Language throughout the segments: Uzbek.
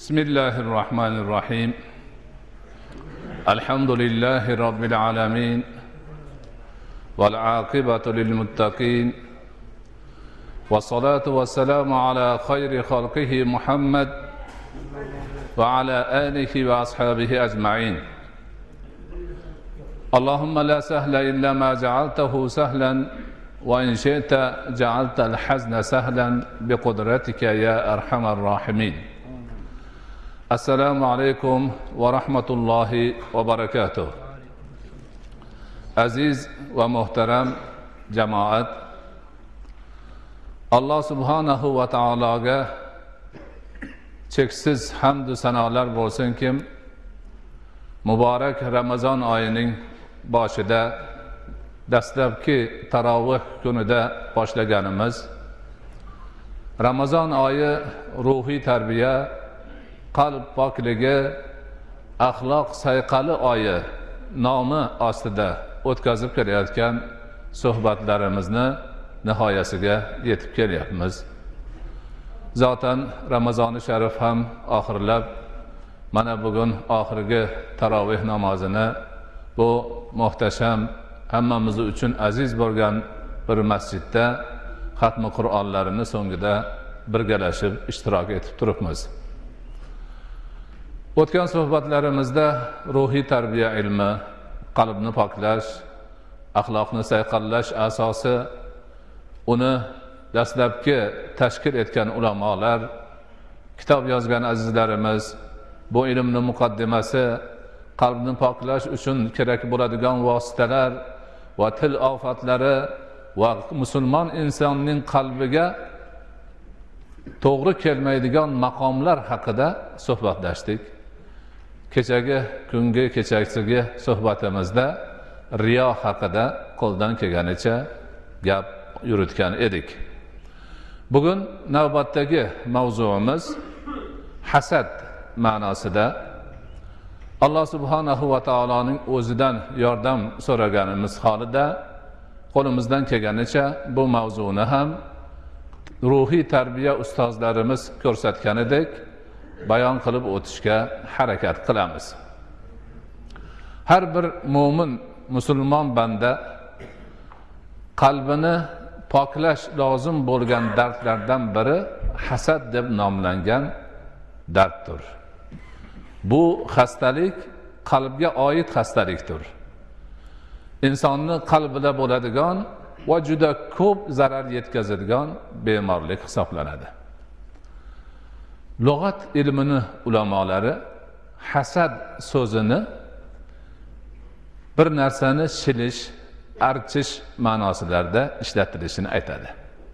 بسم الله الرحمن الرحيم الحمد لله رب العالمين والعاقبة للمتقين والصلاة والسلام على خير خلقه محمد وعلى آله وأصحابه أجمعين اللهم لا سهل إلا ما جعلته سهلا وإن شئت جعلت الحزن سهلا بقدرتك يا أرحم الراحمين Assalamu alaykum va rahmatullohi va barakatuh. Aziz va muhtaram jamoat, Alloh subhanahu va taologa cheksiz hamd va sanolar bo'lsin-ki, muborak Ramazon oyining boshida dastlabki tarovih kunida boshlaganimiz Ramazon oyi ruhiy tarbiya, qalb pokligi, axloq sayqali oyi nomi ostida o'tkazib kelayotgan suhbatlarimizni nihoyasiga yetib kelyapmiz. Zotan Ramazoni sharif ham oxirlab, mana bugun oxirgi tarovih namozini bu muhtasham, hammamiz uchun aziz bo'lgan bir masjidda xatmi Qur'onlarini so'ngida birgalashib ishtirok etib turibmiz. O'tgan suhbatlarimizda ruhiy tarbiya ilmi, qalbni poklash, axloqni sayqallash asosi, uni dastlabki tashkil etgan ulamolar, kitob yozgan azizlarimiz, bu ilmning muqaddimasi, qalbni poklash uchun kerak bo'ladigan vositalar va til ofatlari va musulmon insonning qalbiga to'g'ri kelmaydigan maqomlar haqida suhbatlashdik. Kechagi suhbatimizda riyo haqida qo'ldan kelganicha gap yuritgan edik. Bugun navbatdagi mavzuimiz hasad ma'nosida Alloh subhanahu va taoloning o'zidan yordam so'raganimiz holida qo'limizdan kelganicha bu mavzuni ham ruhiy tarbiya ustozlarimiz ko'rsatganidek bayon qilib o'tishga harakat qilamiz. Har bir mo'min musulmon banda qalbini poklash lozim bo'lgan dardlardan biri hasad deb nomlangan darddir. Bu xastalik qalbga oid xastalikdir. Insonni qalbida bo'ladigan va juda ko'p zarar yetkazadigan bemorlik hisoblanadi. Lug'at ilmini ulamolari hasad so'zini bir narsani shilish, archish ma'nosilarda ishlatilishini aytadi.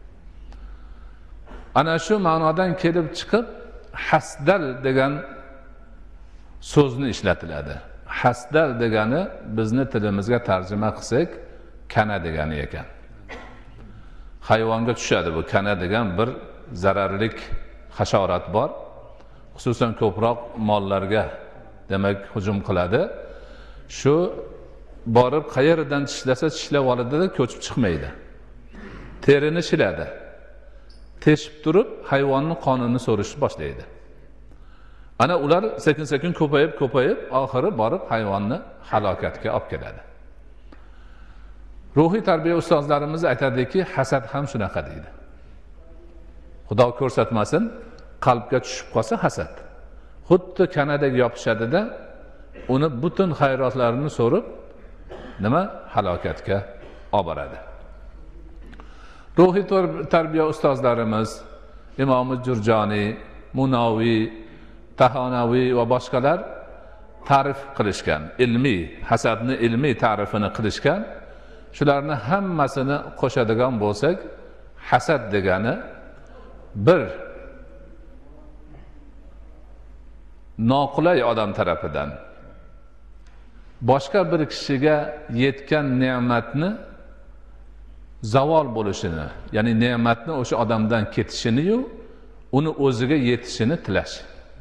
Ana shu ma'nodan kelib chiqib hasdal degan so'zni ishlatiladi. Hasdal degani bizni tilimizga tarjima qilsak kana degani ekan. Hayvonga tushadi bu kana degan bir zararlik hasharot bor. Xususan ko'proq mollarga demak hujum qiladi. Shu borib qayerdan tishlasa tishlab oladi-da, ko'chib chiqmaydi. Terini shiladi. Teshib turib hayvonning qonini so'rishni boshlaydi. Ana ular sekin-sekin ko'payib, oxiri borib hayvonni halokatga olib keladi. Ruhiy tarbiya ustozlarimiz aytadiki, hasad ham shunaqa deydi. Xudo ko'rsatmasin, qalbga tushib qolsa hasad xuddi kanadagi yopishadi-da, uni butun xayrotlarini so'rib halokatga olib boradi. Ruhiy tarbiya ustozlarimiz Imom Jurjoniy, Munaviy, Tahonaviy va boshqalar ta'rif qilishgan, hasadni ilmiy ta'rifini qilishgan. Shularni hammasini qo'shadigan bo'lsak, hasad degani bir noqulay odam tarafidan boshqa bir kishiga yetgan ne'matni zavol bo'lishini, ya'ni ne'matni o'sha odamdan ketishini-yu, uni o'ziga yetishini tilash.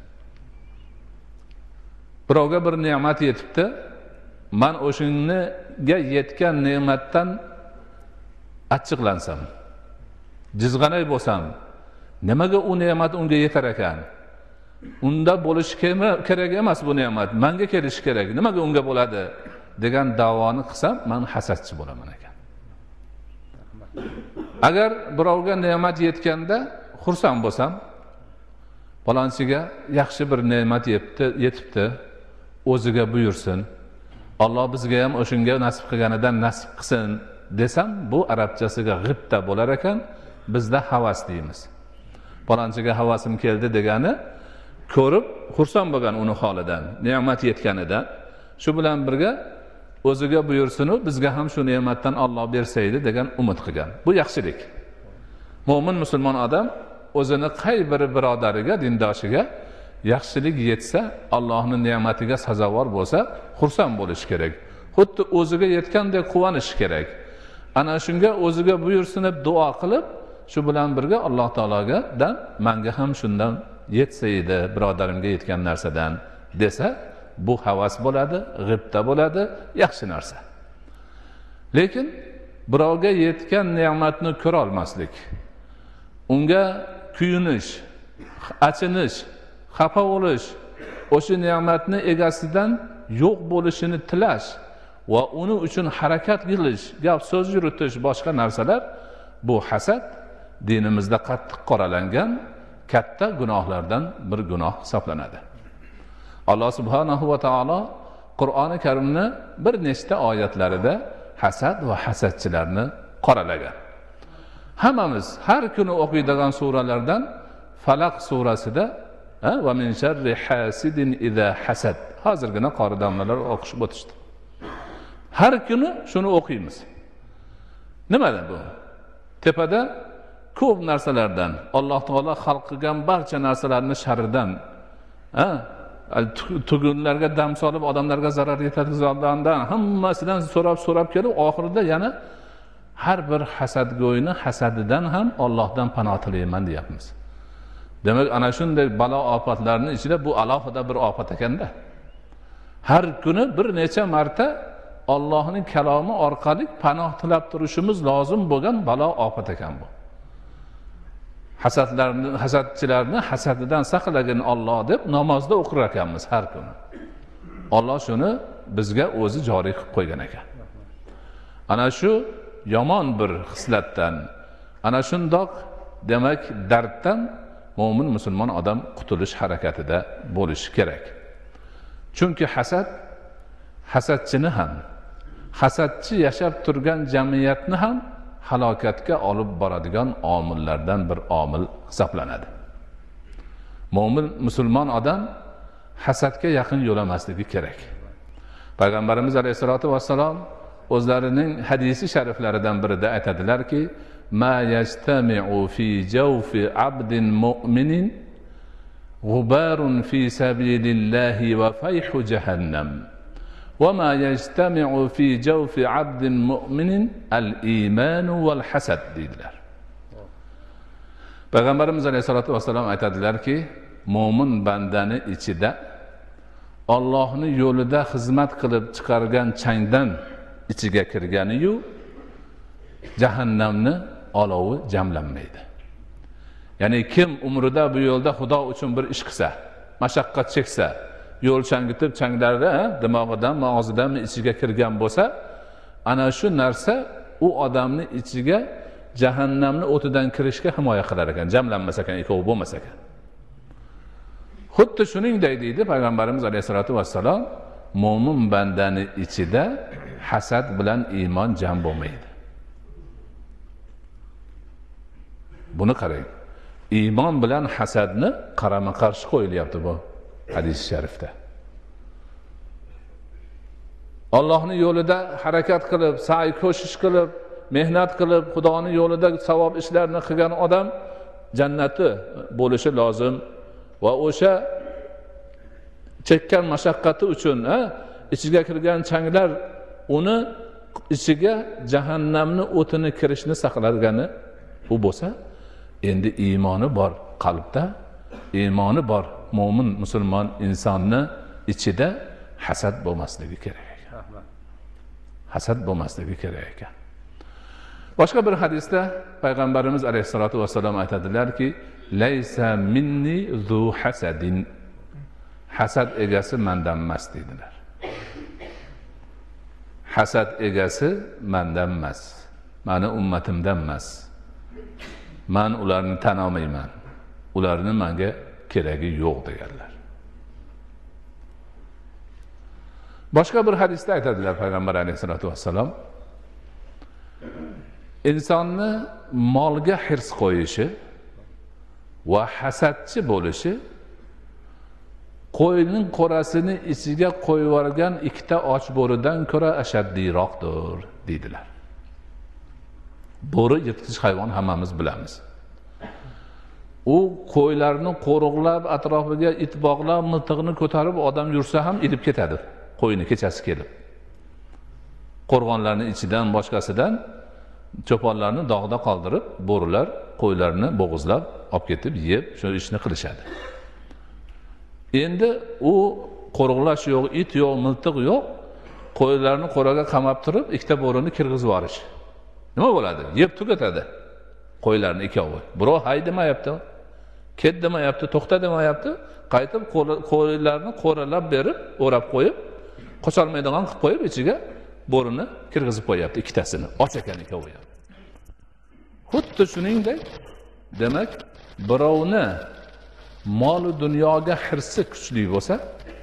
Birovga bir ne'mat yetibdi, men o'shanga yetgan ne'matdan achchiqlansam, jizg'anay bo'lsam, nimaga u ne'mat unga yetar ekan? unda bo'lishi kerak emas bu ne'mat, menga kelishi kerak, nimaga unga bo'ladi degan davoni qilsam, men hasadchi bo'laman ekan. Agar birovga ne'mat yetganda xursand bo'lsam, falonchiga yaxshi bir ne'mat yetibdi, o'ziga buyursin, Alloh bizga ham o'shunga nasib qilganidan nasib qilsin desam, bu arabchasiga g'ibta bo'lar ekan, bizda havas deymiz. Falonchiga havasim keldi degani, ko'rib xursand bo'lgan uni holidan, ne'mat yetganidan, shu bilan birga o'ziga buyursin-u, bizga ham shu ne'matdan Alloh bersaydi degan umid qilgan. Bu yaxshilik. Mo'min musulmon odam o'zini qay bir birodariga, dindoshiga yaxshilik yetsa, Allohning ne'matiga sazovor bo'lsa, xursand bo'lish kerak. Xuddi o'ziga yetgandek quvonish kerak. Ana shunga o'ziga buyursin deb duo qilib, shu bilan birga Alloh taologadan menga ham shundan yetsa edi, birodarimga yetgan narsadan desa, bu havas bo'ladi, g'ibta bo'ladi, yaxshi narsa. Lekin birovga yetgan ne'matni ko'ra olmaslik, unga kuyunish, achinish, xafa bo'lish, o'sha ne'matni egasidan yo'q bo'lishini tilash va uni uchun harakat qilish, gap so'z yuritish, boshqa narsalar, bu hasad dinimizda qattiq qoralangan katta gunohlardan bir gunoh hisoblanadi. Alloh subhanahu va taolo Qur'oni Karimni bir nechta oyatlarida hasad va hasadchilarni qoralagan. Hammamiz har kuni o'qiydigan suralardan Falaq surasida va min sharri hasidin iza hasad. Hozirgina qori domlalar o'qishib o'tishdi. Har kuni shuni o'qiymiz. Nimada bu? Tepada ko'p narsalardan, Alloh taolo xalq qilgan barcha narsalarni sharridan, tugunlarga dam solib odamlarga zarar yetkazadigandan hammasidan so'rab kelib, oxirida yana har bir hasadgo'yni hasadidan ham Allohdan panoh tilayman deyapmiz. Demak, ana shunday balo ofatlarning ichida bu alohida bir ofat ekanda. Har kuni bir necha marta Allohning kalomi orqali panoh tilab turishimiz lozim bo'lgan balo ofat ekan bu. Hasadchilarni hasadidan saqlagin Alloh deb namozda o'qir ekanmiz har kuni. Alloh shuni bizga o'zi joriy qilib qo'ygan ekan. Ana shu yomon bir xislatdan, ana shundoq demak darddan mo'min musulmon odam qutulish harakatida bo'lishi kerak. Chunki hasadchini ham, hasadchi yashab turgan jamiyatni ham halokatga olib boradigan omillardan bir omil hisoblanadi. Mo'min musulmon odam hasadga yaqin yo'lamasligi kerak. Payg'ambarimiz alayhisolatu vassalom o'zlarining hadisi shariflaridan birida aytadilarki, ma yastami'u fi jawfi 'abdin mu'minin ghubarun fi sabilillahi wa fayhu jahannam. وما يجتمع في جوف عبد مؤمن الإيمان والحسد dediler. Peygamberimiz Aleyhisselatü Vesselam aytadilarki, mo'min bandani ichida Allohning yo'lida xizmat qilib chiqargan changdan ichiga kirgani-yu jahannamni olovi jamlanmaydi. Ya'ni kim umrida bu yo'lda Xudo uchun bir ish qilsa, mashaqqat cheksa, yo'l changitib changlarida dimog'idan, og'zidan ichiga kirgan bo'lsa, ana shu narsa u odamni ichiga jahannamni o'tidan kirishga himoya qilar ekan, jamlanmas ekan, ikkovi bo'lmas ekan. Xuddi shuningdek deydi Payg'ambarimiz Alayhisolatu Vassalom, mo'min bandani ichida hasad bilan iymon jam bo'lmaydi. Buni qarang. Iymon bilan hasadni qarama-qarshi qo'yilyapti bu hadis sharifda. Allohning yo'lida harakat qilib, sa'i ko'shish qilib, mehnat qilib, Xudoning yo'lida savob ishlarni qilgan odam jannati bo'lishi lozim va o'sha chekkan mashaqqati uchun, ichiga kirgan changlar uni ichiga jahannamni o'tini kirishni saqlagani u bo'lsa, endi iymoni bor qalbda, iymoni bor mo'min musulmon insonni ichida hasad bo'lmasligi kerak ekan. Hasad bo'lmasligi kerak ekan. Boshqa bir hadisda Payg'ambarimiz Alayhisolatu Vassalom aytadilarki, laysa minni zu hasadin. Hasad egasi mendan emas dedilar. Hasad egasi mendan emas. Mani ummatimdan emas. Men ularni tan olmayman. Ularni menga keragi yo'q deganlar. Boshqa bir hadisda aytadilar payg'ambar alayhisolatu vassalom, insonni molga hirs qo'yishi va hasadchi bo'lishi qo'yning qorasini ichiga qo'yib yuborgan ikkita och bo'ridan ko'ra ashaddiyroqdir dedilar. Bo'ri yirtqich hayvon, hammamiz bilamiz. U qo'ylarni qo'riqlab, atrofiga it bog'lab, miltig'ini ko'tarib odam yursa ham ilib ketadi. Qo'yni kechasi kelib. Qo'rg'onlarning ichidan, boshqasidan cho'ponlarni dog'da qoldirib, bo'rilar qo'ylarni bo'g'izlab olib ketib, yeb, shu ishni qilishadi. Endi u qo'riqlash yo'q, it yo'q, miltiq yo'q, qo'ylarni qo'raga qamab turib, ikkita bo'rini kirgizib yuborish. Nima bo'ladi? Yeb tugatadi qo'ylarni ikkovi. Birov hay demayapti, ket demayapti, to'xta demayapti, qaytib qo'ylarni qo'ralab berib, o'rab qo'yib, qocholmaydigan qilib qo'yib, ichiga bo'rini kirgizib qo'yapti ikkitasini. Och ekan ikkovi ham. Xuddi shuningdek, demak, birovni mol dunyoga hirsi kuchli bo'lsa,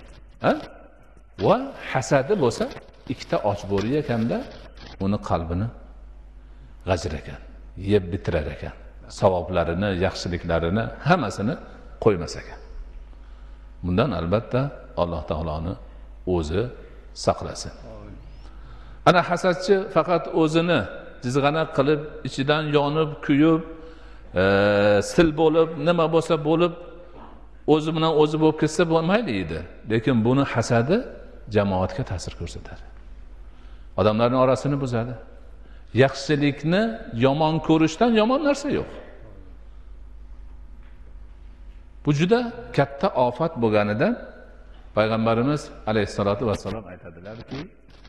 va hasadi bo'lsa, ikkita och bo'ri ekanda, uni qalbini g'ajir ekan, yeb bitirar ekan. Savoblarini, yaxshiliklarini hammasini qo'ymas ekan. Bundan albatta Alloh taoloni o'zi saqlasin. Ana hasadchi faqat o'zini jizg'ana qilib, ichidan yonib, kuyib, sil bo'lib, nima bo'lsa bo'lib, o'zi bilan o'zi bo'lib ketsa bo'lmaydi edi. Lekin buni hasadi jamoatga ta'sir ko'rsatadi. Odamlarning orasini buzadi. Yaxshilikni yomon ko'rishdan yomon narsa yo'q. Bu juda katta ofat bo'lganidan payg'ambarimiz alayhisolatu vassalom aytadilarki,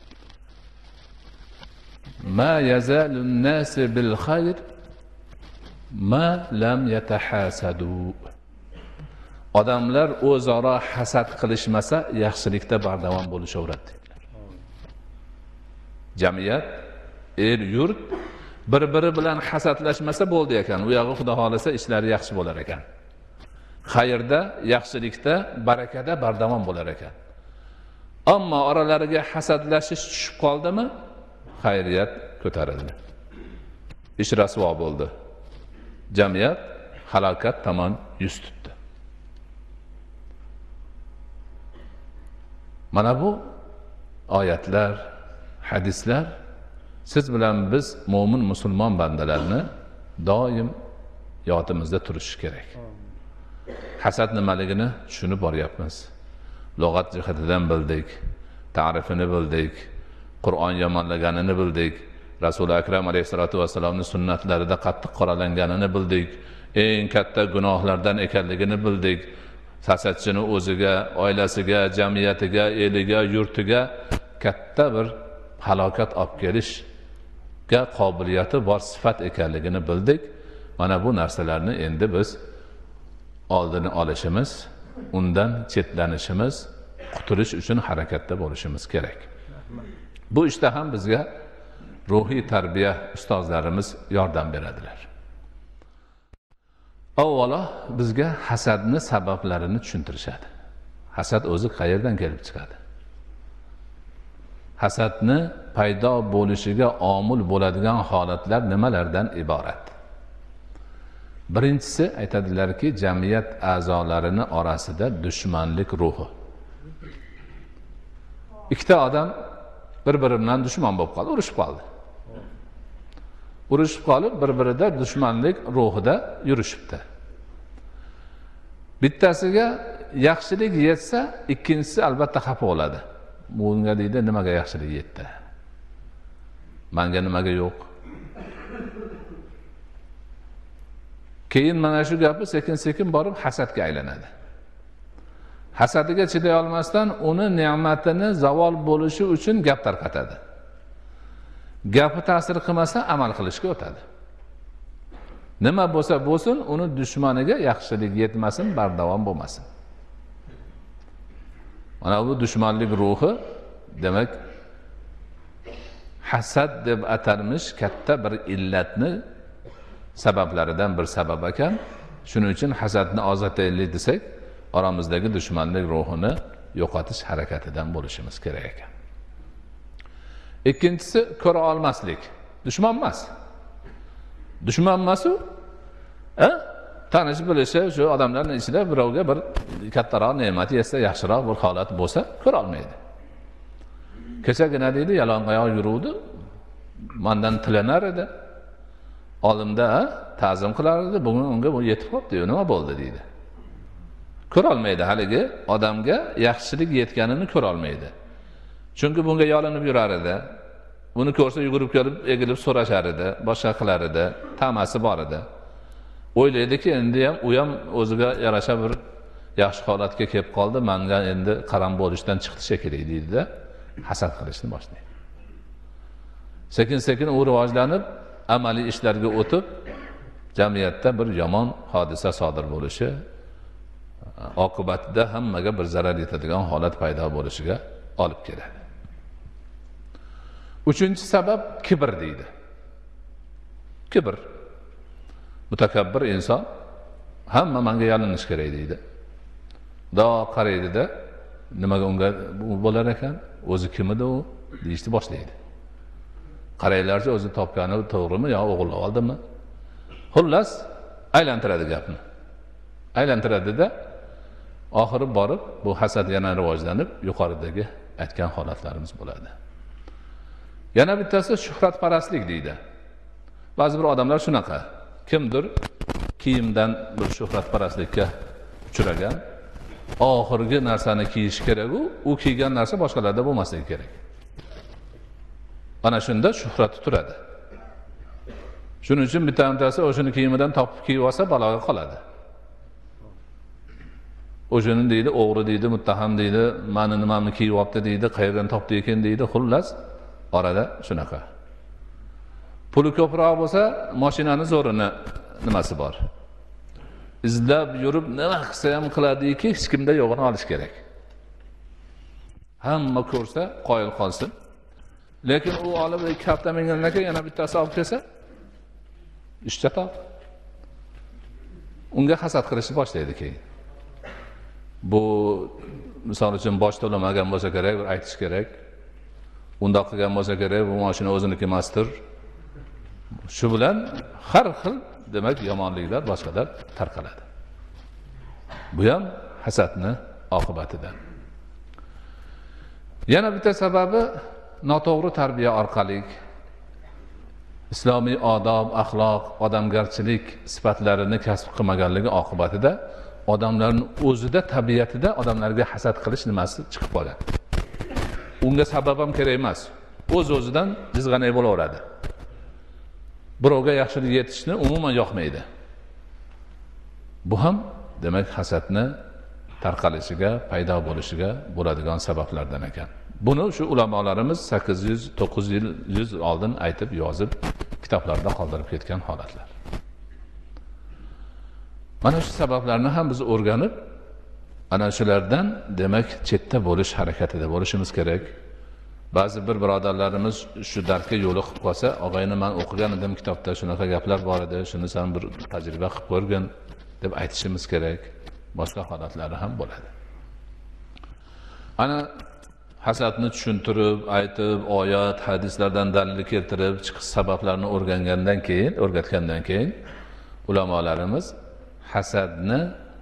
ma yazalun nas bil khayr ma lam yatahasadu. Odamlar o'zaro hasad qilishmasa, yaxshilikda bardavom bo'lishaveradi. Jamiyat, el yurt bir-biri bilan hasadlashmasa bo'ldi ekan. U yog'i Xudo xolasa ishlari yaxshi bo'lar ekan. Xayrda, yaxshilikda, barakada bardavom bo'lar ekan. Ammo oralariga hasadlashish tushib qoldimi, xayriyat ko'tarildi. Ish rasvo bo'ldi. Jamiyat halokat tomon yuz tutdi. Mana bu oyatlar, hadislar siz bilan biz mo'min musulmon bandalarni doim yodimizda turishi kerak. Hasad nimaligini tushunib boryapmiz. Lug'at jihatidan bildik, ta'rifini bildik, Qur'on yomonlaganini bildik, Rasul akram alayhisolatu vassalomning sunnatlarida qattiq qoralanganini bildik, eng katta gunohlardan ekanligini bildik. Hasadchini o'ziga, oilasiga, jamiyatiga, eliga, yurtiga katta bir halokat olib kelishga qobiliyati bor sifat ekanligini bildik. Mana bu narsalarni endi biz oldini olishimiz, undan chetlanishimiz, qutulish uchun harakatda bo'lishimiz kerak. Bu ishda ham bizga ruhiy tarbiya ustozlarimiz yordam beradilar. Avvalo bizga hasadni sabablarini tushuntirishadi. Hasad o'zi qayerdan kelib chiqadi? Hasadni paydo bo'lishiga omil bo'ladigan holatlar nimalardan iborat? Birinchisi aytadilarki, jamiyat a'zolarini orasida dushmanlik ruhi. Ikkita odam bir-biri bilan dushman bo'lib qoldi, urushib qoldi. Urushib qolib, bir-birida dushmanlik ruhida yurishibdi. Bittasiga yaxshilik yetsa, ikkinchisi albatta xafa bo'ladi. Bunga deydi, nimaga yaxshilik yetdi? Menga nimaga yo'q? Keyin mana shu gapi sekin-sekin borib hasadga aylanadi. Hasadiga chiday olmasdan uni ne'matini zavol bo'lishi uchun gap tarqatadi. Gapi ta'sir qilmasa amal qilishga o'tadi. Nima bo'lsa bo'lsin, uni dushmaniga yaxshilik yetmasin, bardavom bo'lmasin. Mana bu dushmanlik ruhi, demak, hasad deb atalmish katta bir illatni sabablaridan bir sabab ekan. Shuning uchun hasadni ozataylik desak, oramizdagi dushmanlik ruhini yo'qotish harakatidan bo'lishimiz kerak ekan. Ikkinchisi, ko'ra olmaslik. Dushman emas. Dushman emas u. Tanish bilishi shu odamlarning ichida birovga bir kattaroq ne'mat yetsa, yaxshiroq bir holat bo'lsa, ko'ra olmaydi. Kechagina deydi, yalang'oyoq yuruvdi, mendan tilanar edi. Olimda ta'zim qilar edi, bugun unga bu yetib qoldi, nima bo'ldi deydi. Ko'ra olmaydi, haligi odamga yaxshilik yetganini ko'ra olmaydi. Chunki bunga yolinib yurar edi. Buni ko'rsa yugurib kelib, egilib so'rashar edi, boshqa qilar edi, tamasi bor edi. O'ylaydiki, endi ham u ham o'ziga yarasha bir yaxshi holatga kelib qoldi, menga endi qaram bo'lishdan chiqdi shekilli deydi-da, hasad qilishni boshlaydi. Sekin-sekin u rivojlanib, amaliy ishlarga o'tib, jamiyatda bir yomon hodisa sodir bo'lishi, oqibatida hammaga bir zarar yetadigan holat paydo bo'lishiga olib keladi. Uchinchi sabab kibr deydi. Kibr. Mutakabbir inson hamma menga yalinish kerak deydi. Do qaraydi-da, nimaga unga bo'lar ekan? O'zi kim edi u? Deyishni boshlaydi. Qaraylarcha o'zi topgani to'g'rimi yo o'g'irlab oldimi? Xullas, aylantiradi gapni. Aylantiradi-da, oxiri borib bu hasad yana rivojlanib, yuqoridagi aytgan holatlarimiz bo'ladi. Yana bittasi shuhratparastlik deydi. Ba'zi bir odamlar shunaqa. Kimdir kiyimdan bir shuhratparastlikka uchragan, oxirgi narsani kiyish kerak, u kiygan narsa boshqalarda bo'lmasligi kerak. Ana shunda shuhrati turadi. Shuning uchun bittasi o'shini kiyimidan topib kiyib olsa baloga qoladi. O'shini deydi, o'g'ri deydi, muttaham deydi, meni nimamni kiyib olibdi deydi, qayerdan topdi ekan deydi, xullas orada shunaqa. Puli ko'proq bo'lsa, mashinani zo'rini nimasi bor. Izlab yurib nima qilsa ham qiladiki, hech kimda yo'g'ini olish kerak. Hamma ko'rsa, qoyil qolsin. Lekin u olib 2 hafta mingandan keyin yana bittasi olib kelsa, ishcha top. Unga hasad qilishni boshlaydi keyin. Bu misol uchun bosh to'lamagan bo'lsa kerak, bir aytish kerak. Undoq qilgan bo'lsa kerak, bu mashina o'ziniki emasdir. Shu bilan har xil demak yomonliklar boshqalar tarqaladi. Bu ham hasadni oqibatidan. Yana bitta sababi noto'g'ri tarbiya orqali islomiy odob, axloq, odamgarchilik sifatlarini kasb qilmaganligi oqibatida odamlarning o'zida, tabiatida odamlarga hasad qilish nimasi chiqib qoladi. Unga sabab ham kerak emas. O'z-o'zidan jizg'anay bo'laveradi. Birovga yaxshilik yetishni umuman yoqmaydi. Bu ham demak hasadni tarqalishiga, paydo bo'lishiga bo'ladigan sabablardan ekan. Buni shu ulamolarimiz 800-900 yil oldin aytib, yozib, kitoblarda qoldirib ketgan holatlar. Mana shu sabablarni ham biz o'rganib, ana shulardan demak chetda bo'lish harakatida bo'lishimiz kerak. Ba'zi bir birodarlarimiz shu dardga yo'liq qilib qolsa, og'ayni men o'qigan edim kitobda shunaqa gaplar bor edi, shuni sen bir tajriba qilib ko'rgin deb aytishimiz kerak. Boshqa holatlari ham bo'ladi. Ana hasadni tushuntirib, aytib, oyat, hadislardan dalil keltirib, chiqish sabablarini o'rgatgandan keyin ulamolarimiz hasadni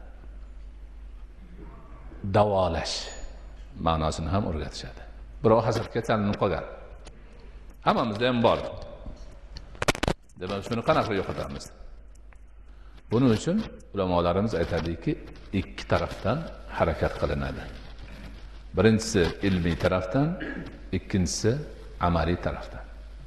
davolash ma'nosini ham o'rgatishadi. Birov hasadga chalinib qolgan. Hammamizda ham bor. Demak, shuni qanaqa yo'qotamiz? Buning uchun ulamolarimiz aytadiki, ikki tarafdan harakat qilinadi. Birinchisi ilmiy tarafdan, ikkinchisi amaliy tarafdan.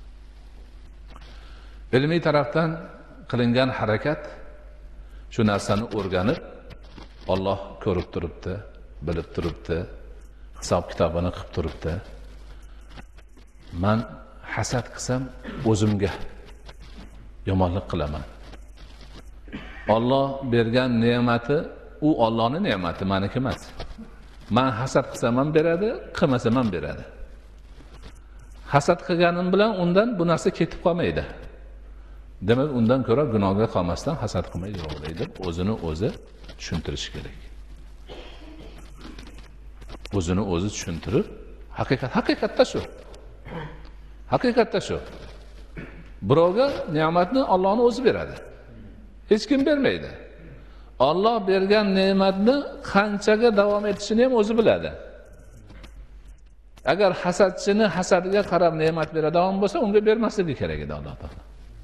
Ilmiy tarafdan qilingan harakat shu narsani o'rganib, Alloh ko'rib turibdi, bilib turibdi, hisob kitobini qilib turibdi. Men hasad qilsam o'zimga yomonlik qilaman. Alloh bergan ne'mati u Allohning ne'mati, meniki emas. Men hasad qilsam ham beradi, qilmasam ham beradi. Hasad qilganim bilan undan bu narsa ketib qolmaydi. Demak, undan ko'ra gunohga qolmasdan hasad qilmay yuraveraylik deb o'zini o'zi tushuntirish kerak. O'zini o'zi tushuntirib, haqiqatda shu. Haqiqatda shu. Birovga ne'matni Allohning o'zi beradi. Hech kim bermaydi. Alloh bergan ne'matni qanchaga davom etishini ham o'zi biladi. Agar hasadchini hasadiga qarab ne'mat beradigan bo'lsa, unga bermasligi kerak edi Alloh taolo.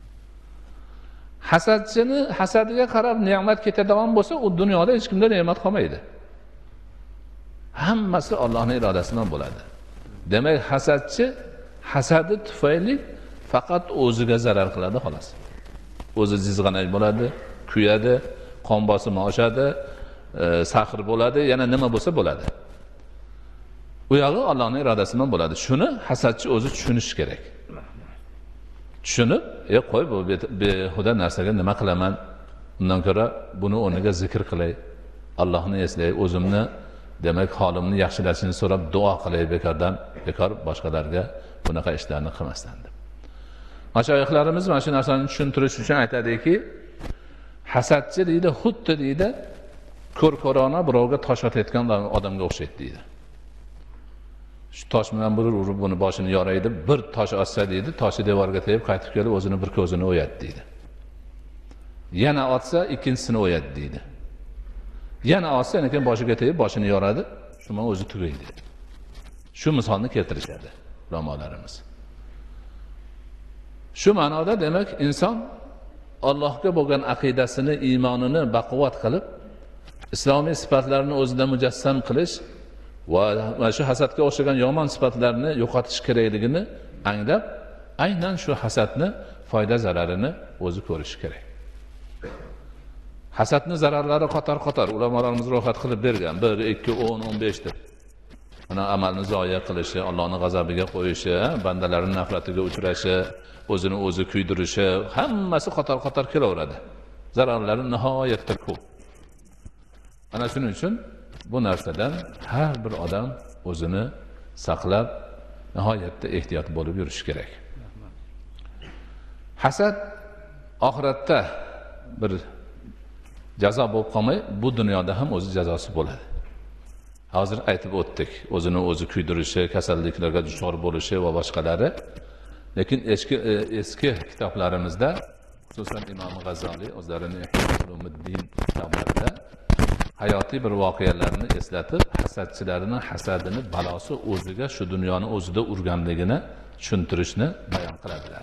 Hasadchini hasadiga qarab ne'mat ketadigan bo'lsa, u dunyoda hech kimda ne'mat qolmaydi. Hammasi Allohning irodasidan bo'ladi. Demak, hasadchi hasadi tufayli faqat o'ziga zarar qiladi xolos. O'zi jizg'anak bo'ladi, kuyadi, qon bosimi oshadi, sahr bo'ladi, yana nima bo'lsa bo'ladi. U yog'i Allohning irodasidan bo'ladi. Shuni hasadchi o'zi tushunishi kerak. Tushunib, qo'y bu behuda narsaga nima qilaman? Undan ko'ra buni o'rniga zikr qilay, Allohni eslay, o'zimni demak holimni yaxshilashini so'rab duo qilay, bekor boshqalarga bunaqa ishlarni qilmasdan deb. Mashoyixlarimiz mana shu narsani tushuntirish uchun aytadiki, hasadchi deydi, xuddi deydi, ko'r-ko'rona birovga tosh otayotgan odamga o'xshaydi deydi. Shu tosh bilan bir urib buni boshini yoraydi, bir tosh otsa deydi, toshi devorga tegib qaytib kelib o'zini bir ko'zini o'yadi deydi. Yana otsa ikkinchisini o'yadi deydi. Yana otsa keyin boshiga tegib boshini yoradi, shundan o'zi tugaydi. Shu misolni keltirishadi ulamolarimiz. Shu ma'noda demak inson Allohga bo'lgan aqidasini, iymonini baquvvat qilib, islomiy sifatlarni o'zida mujassam qilish va shu hasadga o'xshagan yomon sifatlarni yo'qotish kerakligini anglab, aynan shu hasadni foyda zararini o'zi ko'rish kerak. Hasadni zararlari qator-qator ulamolarimiz ro'yxat qilib bergan. 1, 2, 10, 15 deb. Mana amalni zoya qilishi, Allohning g'azabiga qo'yishi, bandalarning nafratiga uchrashi, o'zini o'zi kuydirishi, hammasi qator-qator kelaveradi. Zararlari nihoyatda ko'p. Ana shuning uchun bu narsadan har bir odam o'zini saqlab, nihoyatda ehtiyot bo'lib yurish kerak. Hasad oxiratda bir jazo bo'lib qolmay, bu dunyoda ham o'zi jazosi bo'ladi. Hozir aytib o'tdik, o'zini o'zi kuydirishi, kasalliklarga duchor bo'lishi va boshqalari. Lekin eski kitoblarimizda, xususan Imom G'azoliy o'zlarining Ulumuddin kitoblarida hayotiy bir voqealarni eslatib, hasadchilarning hasadini, balosi o'ziga shu dunyoni o'zida urganligini tushuntirishni bayon qiladilar.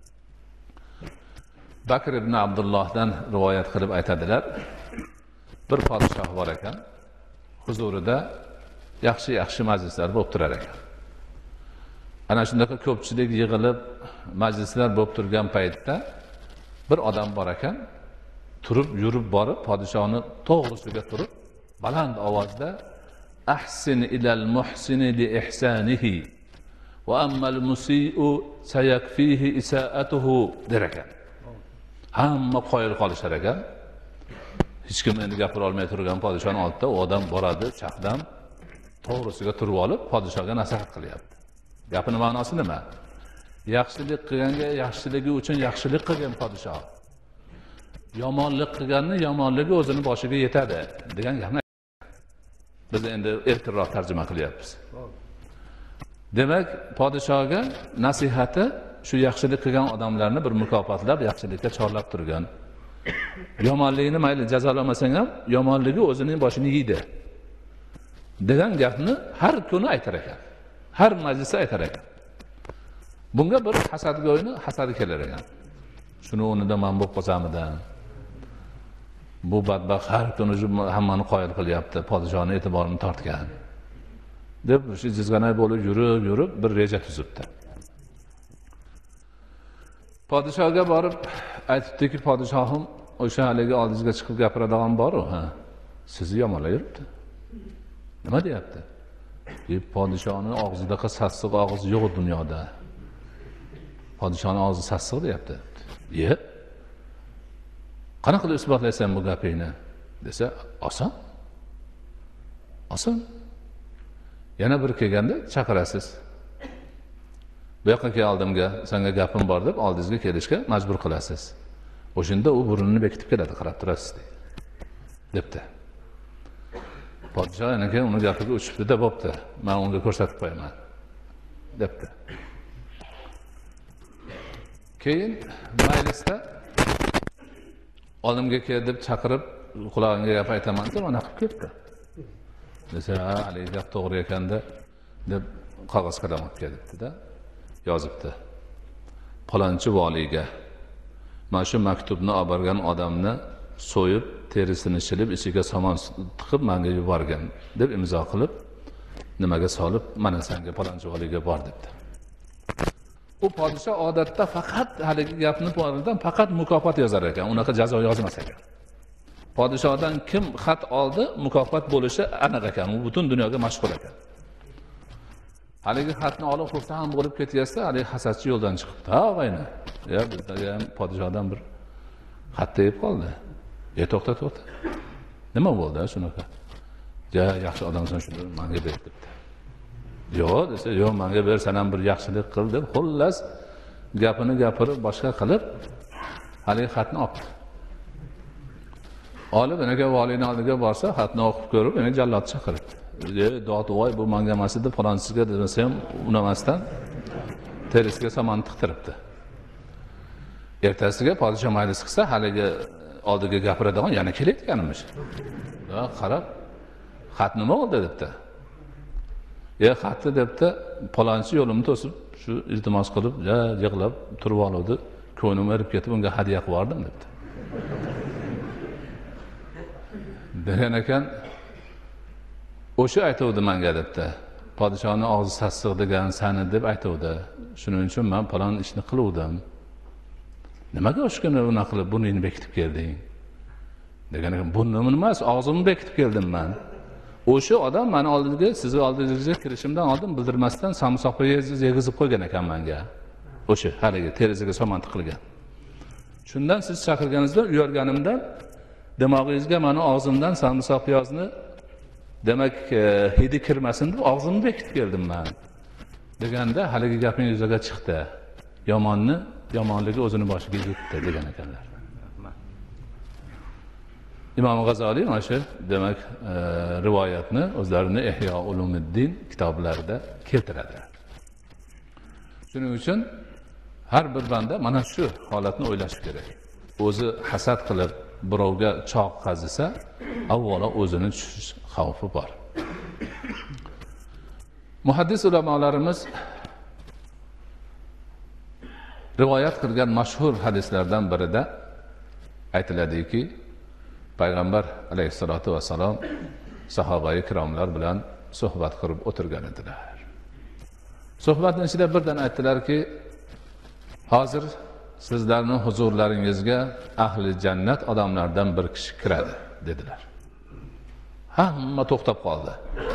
Bakr ibn Abdullohdan rivoyat qilib aytadilar, bir podshoh bor ekan, huzurida yaxshi majlislar bo'lib turar ekan. Ana shunday ko'pchilik yig'ilib majlislar bo'lib turgan paytda bir odam bor ekan, turib yurib borib podshohning to'g'risiga turib baland ovozda ahsin ilal muhsini li ihsanihi va ammal musii'u sayakfihi isaatuhu der ekan. Hamma qoyil qolishar ekan. Hech kim endi gapira olmay turgan podshohning oldida u odam boradi, chaqdam to'g'risiga turib olib podshohga nasihat qilyapti. Gapining ma'nosi nima? Yaxshilik qilganga yaxshiligi uchun yaxshilik qilgan podshoh. Yomonlik qilganni yomonligi o'zini boshiga yetadi degan gapni biz endi erkinroq tarjima qilyapmiz. Demak, podshohga nasihati shu yaxshilik qilgan odamlarni bir mukofotlab, yaxshilikka chorlab turgan. Yomonlikni mayli jazolamasang ham, yomonligi o'zining boshini yeydi degan gapni har kuni aytar ekan. Har majlisda aytar ekan. Bunga bir hasadgo'yni hasadi kelar ekan. Shuni o'rnida men bo'lib qolsamidan. Bu badbaxt har kuni hammani qoyil qilyapti, podshohning e'tiborini tortgan. Deb shu jizg'anay bo'lib yurib bir reja tuzibdi. Podshohga borib aytibdiki, podshohim o'sha haligi oldingizga chiqib gapiradigan bor-ku, ha. Sizni yomonlayapti. Nima deyapti? Podshohning og'zidaqa sassiq og'iz yo'q dunyoda. Podshohning og'zi sassiq deyapti. qanaqa qilib isbotlaysan bu gapingni desa, oson. Oson. Yana bir kelganda chaqirasiz. Bu yoqqa kel oldimga, senga gapim bor deb oldingizga kelishga majbur qilasiz. O'shanda u burnini bekitib keladi, qarab turasiz debdi. Podshoh aka uni gapiga uchibdi-da, bo'pti. Men unga ko'rsatib qo'yaman debdi. Keyin majlisda olimga kel deb chaqirib, qulog'ingga gap aytaman deb ona qilib ketdi. Desa, haligi gap to'g'ri ekanda deb qog'oz qalam olib kelibdi-da, yozibdi. Palonchi valiyga mana shu maktubni olib borgan odamni so'yib, terisini shilib, ichiga somon tiqib menga yuborgan deb imzo qilib, nimaga solib, mana senga palonchi valiyga bor debdi. U podshoh odatda faqat haligi gapni bordan faqat mukofot yozar ekan, unaqa jazo yozmas ekan. Podshohdan kim xat oldi, mukofot bo'lishi aniq ekan, u butun dunyoga mashhur ekan. Haligi xatni olib xursand bo'lib ketyapsa, haligi hasadchi yo'ldan chiqibdi. Ha, og'ayni. Ya, bizga ham podshohdan bir xat tegib qoldi. To'xta. Nima bo'ldi shunaqa? Ja, yaxshi odamsan, shuni menga ber debdi. Yo'q desa, yo'q, menga ber, sen ham bir yaxshilik qil deb, xullas gapini gapirib boshqa qilib haligi xatni oldi. Olib, enaga valiyning oldiga borsa, xatni o'qib ko'rib, enaga jallod chaqirdi. Do'to'voy bu menga emas edi, falonchiga desa ham unamasdan terisiga somon tiqtiribdi. Ertasiga podshoh majlis qilsa, haligi oldiga gapiradigan yana kelayotganimiz. Qarab, xat nima bo'ldi debdi. Xatni debdi, palonchi yo'limni to'sib, shu iltimos qilib, yig'lab turib oldi, ko'nglim erib ketib, unga hadya qilib yubordim debdi. Degan ekan, o'sha aytuvdi menga debdi. Podshohning og'zi sassiq degan sani deb aytuvdi. Shuning uchun men falon ishni qiluvdim. Nimaga o'sha kuni unaqa qilib burningni bekitib kelding? Degan ekan, burnimni emas, og'zimni bekitib keldim men. O'sha odam meni oldimga, sizni oldingizga kirishimdan oldin bildirmasdan samsoqqa yegizib qo'ygan ekan menga. O'sha haligi teriziga somon tiqilgan. Shundan siz chaqirganingizda uyarganimdan dimog'ingizga meni og'zimdan samsoq piyozni demak hidi kirmasin deb og'zimni bekitib keldim men. Deganda haligi gaping yuzaga chiqdi. Yomonligi o'zini boshiga yetdi degan ekanlar. Imom G'azoliy mana shu demak rivoyatni o'zlarini Ihyo Ulumuddin kitoblarida keltiradi. Shuning uchun har bir banda mana shu holatni o'ylash kerak. O'zi hasad qilib birovga choq qazisa, avvalo o'zini tushish xavfi bor. Muhaddis ulamolarimiz rivoyat qilgan mashhur hadislardan birida aytiladiki, Payg'ambar alayhisolatu vassalom sahobai kiromlar bilan suhbat qilib o'tirgan edilar. Suhbatning ichida birdan aytdilarki, hozir sizlarning huzurlaringizga ahli jannat odamlardan bir kishi kiradi dedilar. Hamma to'xtab qoldi.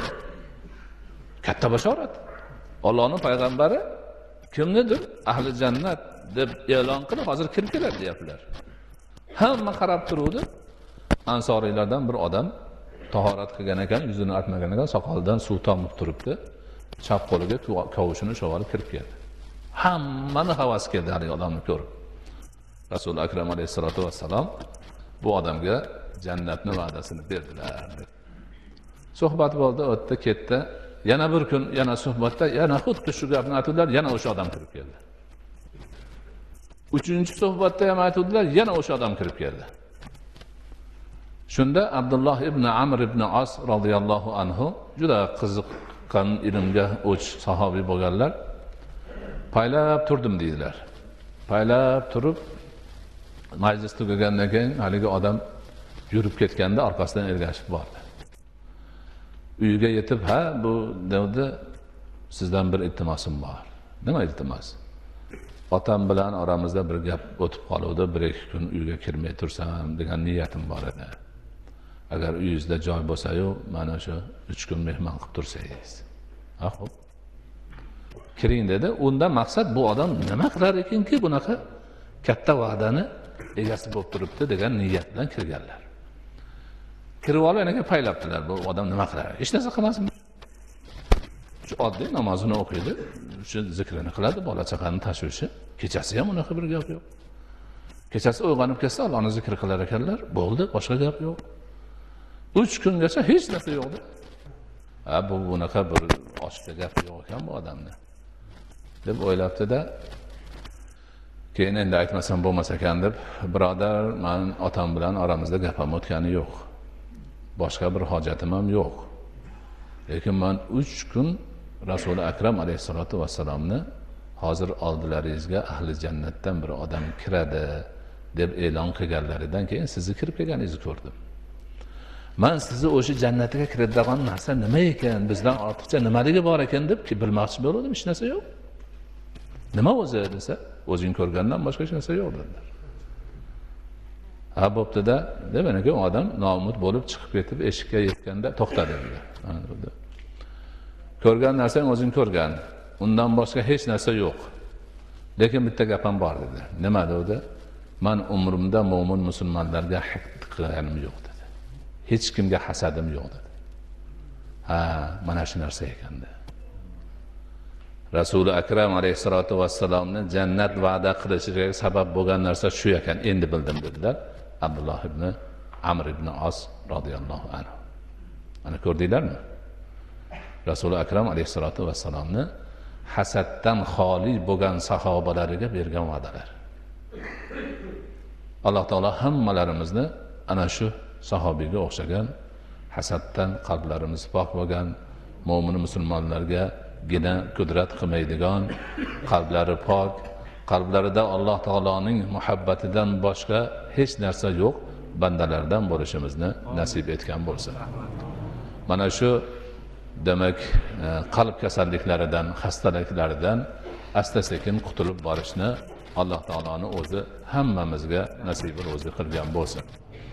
Katta bashorat. Allohning payg'ambari kimnidir ahli jannat deb e'lon qilib hozir kirib keladi deyaptilar. Hamma qarab turuvdi. Ansoriylardan bir odam tahorat qilgan ekan, yuzini artmagan ekan, soqolidan suv tomib turibdi. Chap qo'liga kavushini sho'g'alib kirib keldi. Hammani havas keldi haligi odamni ko'rib. Rasul akram alayhisolatu vassalom bu odamga jannatning va'dasini berdilar. Suhbat bo'ldi, o'tdi, ketdi. Yana bir kun, yana suhbatda yana xuddi shu gapni aytdilar, yana o'sha odam kirib keldi. Uchinchi suhbatda ham aytdilar, yana o'sha odam kirib keldi. Shunda Abdulloh ibn Amr ibn As radhiyallohu anhu juda qiziqqan ilmga o'ch sahobiy bo'lganlar. Paylab turdim deydilar. Paylab turib majlis tugagandan keyin haligi odam yurib ketganda orqasidan ergashib bordi. Uyiga yetib, ha, bu dedi, sizdan bir iltimosim bor. Nima iltimos? Otam bilan oramizda bir gap o'tib qoluvdi, 1-2 kun uyga kirmay tursam degan niyatim bor edi. Agar uyingizda joy bo'lsa-yu, mana shu 3 kun mehmon qilib tursangiz. Ha, xo'p. Kiring dedi. Unda maqsad bu odam nima qilar ekanki bunaqa katta va'dani egasi bo'lib turibdi degan niyat bilan kirganlar. Kirib olib anaga paylabdilar, bu odam nima qiladi? Hech narsa qilmasin. Shu oddiy namozini o'qiydi, shu zikrini qiladi, bola chaqani tashvishi. Kechasi ham unaqa bir gap yo'q. Kechasi uyg'onib ketsa, Allohning zikri qilar ekanlar, bo'ldi, boshqa gap yo'q. 3 kungacha hech narsa yo'qdi. Bu bunaqa bir ochiqcha gap yo'q ekan bu odamni deb o'ylabdi-da. Keyin endi aytmasam bo'lmas ekan deb, birodar, men otam bilan oramizda gap ham o'tgani yo'q. Boshqa bir hojatim ham yo'q. Lekin men 3 kun Rasuli akram alayhisolatu vassalomni hozir oldilaringizga ahli jannatdan bir odam kiradi deb e'lon qilganlaridan keyin sizni kirib kelganingizni ko'rdim. Men sizni o'sha jannatga kiradigan narsa nima ekan, bizdan ortiqcha nimaligi bor ekan deb bilmoqchi bo'ldim, hech narsa yo'q. Nima o'zi desa, o'zing ko'rgandan boshqa hech narsa yo'q dedilar. Ha bo'pti-da, deb anaga odam noumid bo'lib chiqib ketib eshikka yetganda to'xtadi dedilar. Ko'rgan narsang o'zing ko'rgan. Undan boshqa hech narsa yo'q. Lekin bitta gap ham bor dedi. Nima dedi? Men umrimda mo'min musulmonlarga haqq qilganim yo'q dedi. Hech kimga hasadim yo'q dedi. Mana shu narsa ekanda. Rasuli akram alayhisolatu vassalomni jannat va'da qilishiga sabab bo'lgan narsa shu ekan, endi bildim dedilar. Abdulloh ibn Amr ibn As radhiyallohu anhu. Mana ko'rdinglarmi? Rasuli akram alayhisolatu vassalomni hasaddan xoli bo'lgan sahobalariga bergan va'dalar. Alloh taolo hammalarimizni ana shu sahobiyga o'xshagan hasaddan qalblarimiz pok bo'lgan mo'min musulmonlarga gina qudrat qilmaydigan, qalblari pok, qalblarida Alloh taoloning muhabbatidan boshqa hech narsa yo'q bandalardan bo'lishimizni nasib etgan bo'lsin. Mana shu demak qalb kasalliklaridan, xastaliklaridan asta-sekin qutulib borishni Alloh taoloning o'zi hammamizga nasibini o'zi qilgan bo'lsin.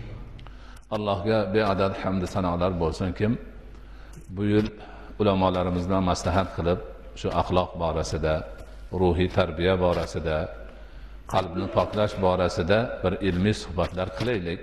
Allohga beadad hamd sanolar bo'lsin kim bu yil ulamolarimiz bilan maslahat qilib shu axloq borasida, ruhiy tarbiya borasida, qalbni poklash borasida bir ilmiy suhbatlar qilaylik.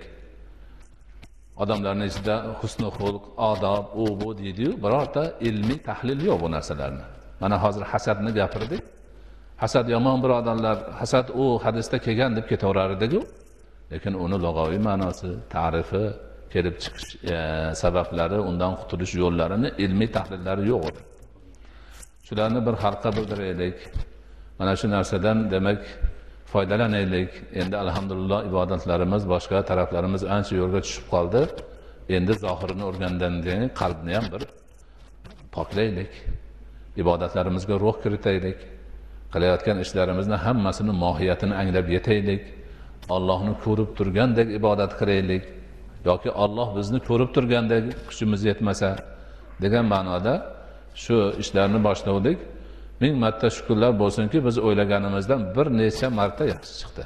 Odamlarning ichida husnul xulq, odob, u bu deydi-yu, birorta ilmiy tahlil yo'q bu narsalarni. Mana hozir hasadni gapirdik. Hasad yomon birodarlar, hasad u hadisda kelgan deb ketaverar edik-ku. Lekin uni lug'aviy ma'nosi, ta'rifi, kelib chiqish sabablari, undan qutulish yo'llarini ilmiy tahlillari yo'q edi. Shularni bir xalqqa bildiraylik. Mana shu narsadan demak foydalanaylik. Endi alhamdulillah ibodatlarimiz, boshqa taraflarimiz ancha yo'lga tushib qoldi. Endi zohirini o'rgandan keyin qalbni ham bir poklaylik. Ibodatlarimizga ruh kiritaylik. Qilayotgan ishlarimizni hammasini mohiyatini anglab yetaylik. Allohni ko'rib turgandek ibodat qilaylik. Yoki Alloh bizni ko'rib turgandek kuchimiz yetmasa degan ma'noda shu ishlarni boshladik. Ming marta shukrlar bo'lsinki, biz o'ylaganimizdan bir necha marta yaxshi chiqdi.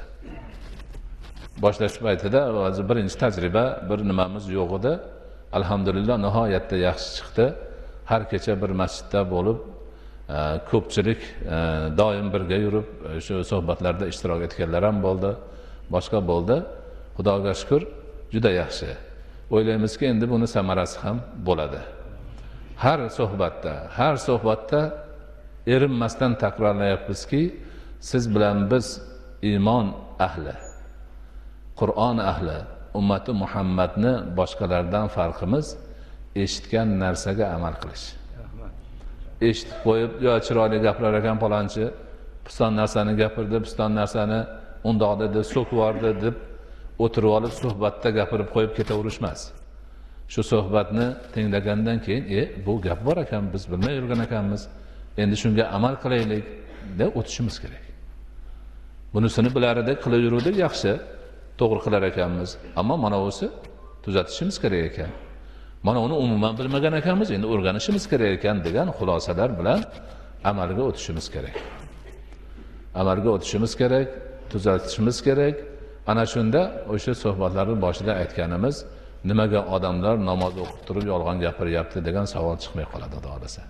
Boshlash paytida birinchi tajriba, bir nimamiz yo'q edi. Alhamdulillah nihoyatda yaxshi chiqdi. Har kecha bir masjidda bo'lib, ko'pchilik doim birga yurib, shu suhbatlarda ishtirok etganlar ham bo'ldi. Boshqa bo'ldi. Xudoga shukr, juda yaxshi. O'ylaymizki, endi buni samarasi ham bo'ladi. Har suhbatda erinmasdan takrorlayapmizki, siz bilan biz iymon ahli, Qur'on ahli, ummati Muhammadni boshqalardan farqimiz eshitgan narsaga amal qilish. Eshitib qo'yib, yo chiroyli gaplar ekan palonchi, piston narsani gapirdi, piston narsani undoqda deb so'kvordi deb o'tirib olib suhbatda gapirib qo'yib ketaverishmas. Shu suhbatni tinglagandan keyin, bu gap bor ekan, biz bilmay yurgan ekanmiz. Endi shunga amal qilaylik deb o'tishimiz kerak. Bunisini bilarida qilib yuruvdik, yaxshi, to'g'ri qilar ekanmiz. Ammo mana o'si tuzatishimiz kerak ekan. Mana uni umuman bilmagan ekanmiz, endi o'rganishimiz kerak ekan degan xulosalar bilan amalga o'tishimiz kerak. Amalga o'tishimiz kerak, tuzatishimiz kerak. Ana shunda o'sha suhbatlarning boshida aytganimiz, nimaga odamlar namoz o'qib turib yolg'on gapiryapti degan savol chiqmay qoladi, xudo xolasa.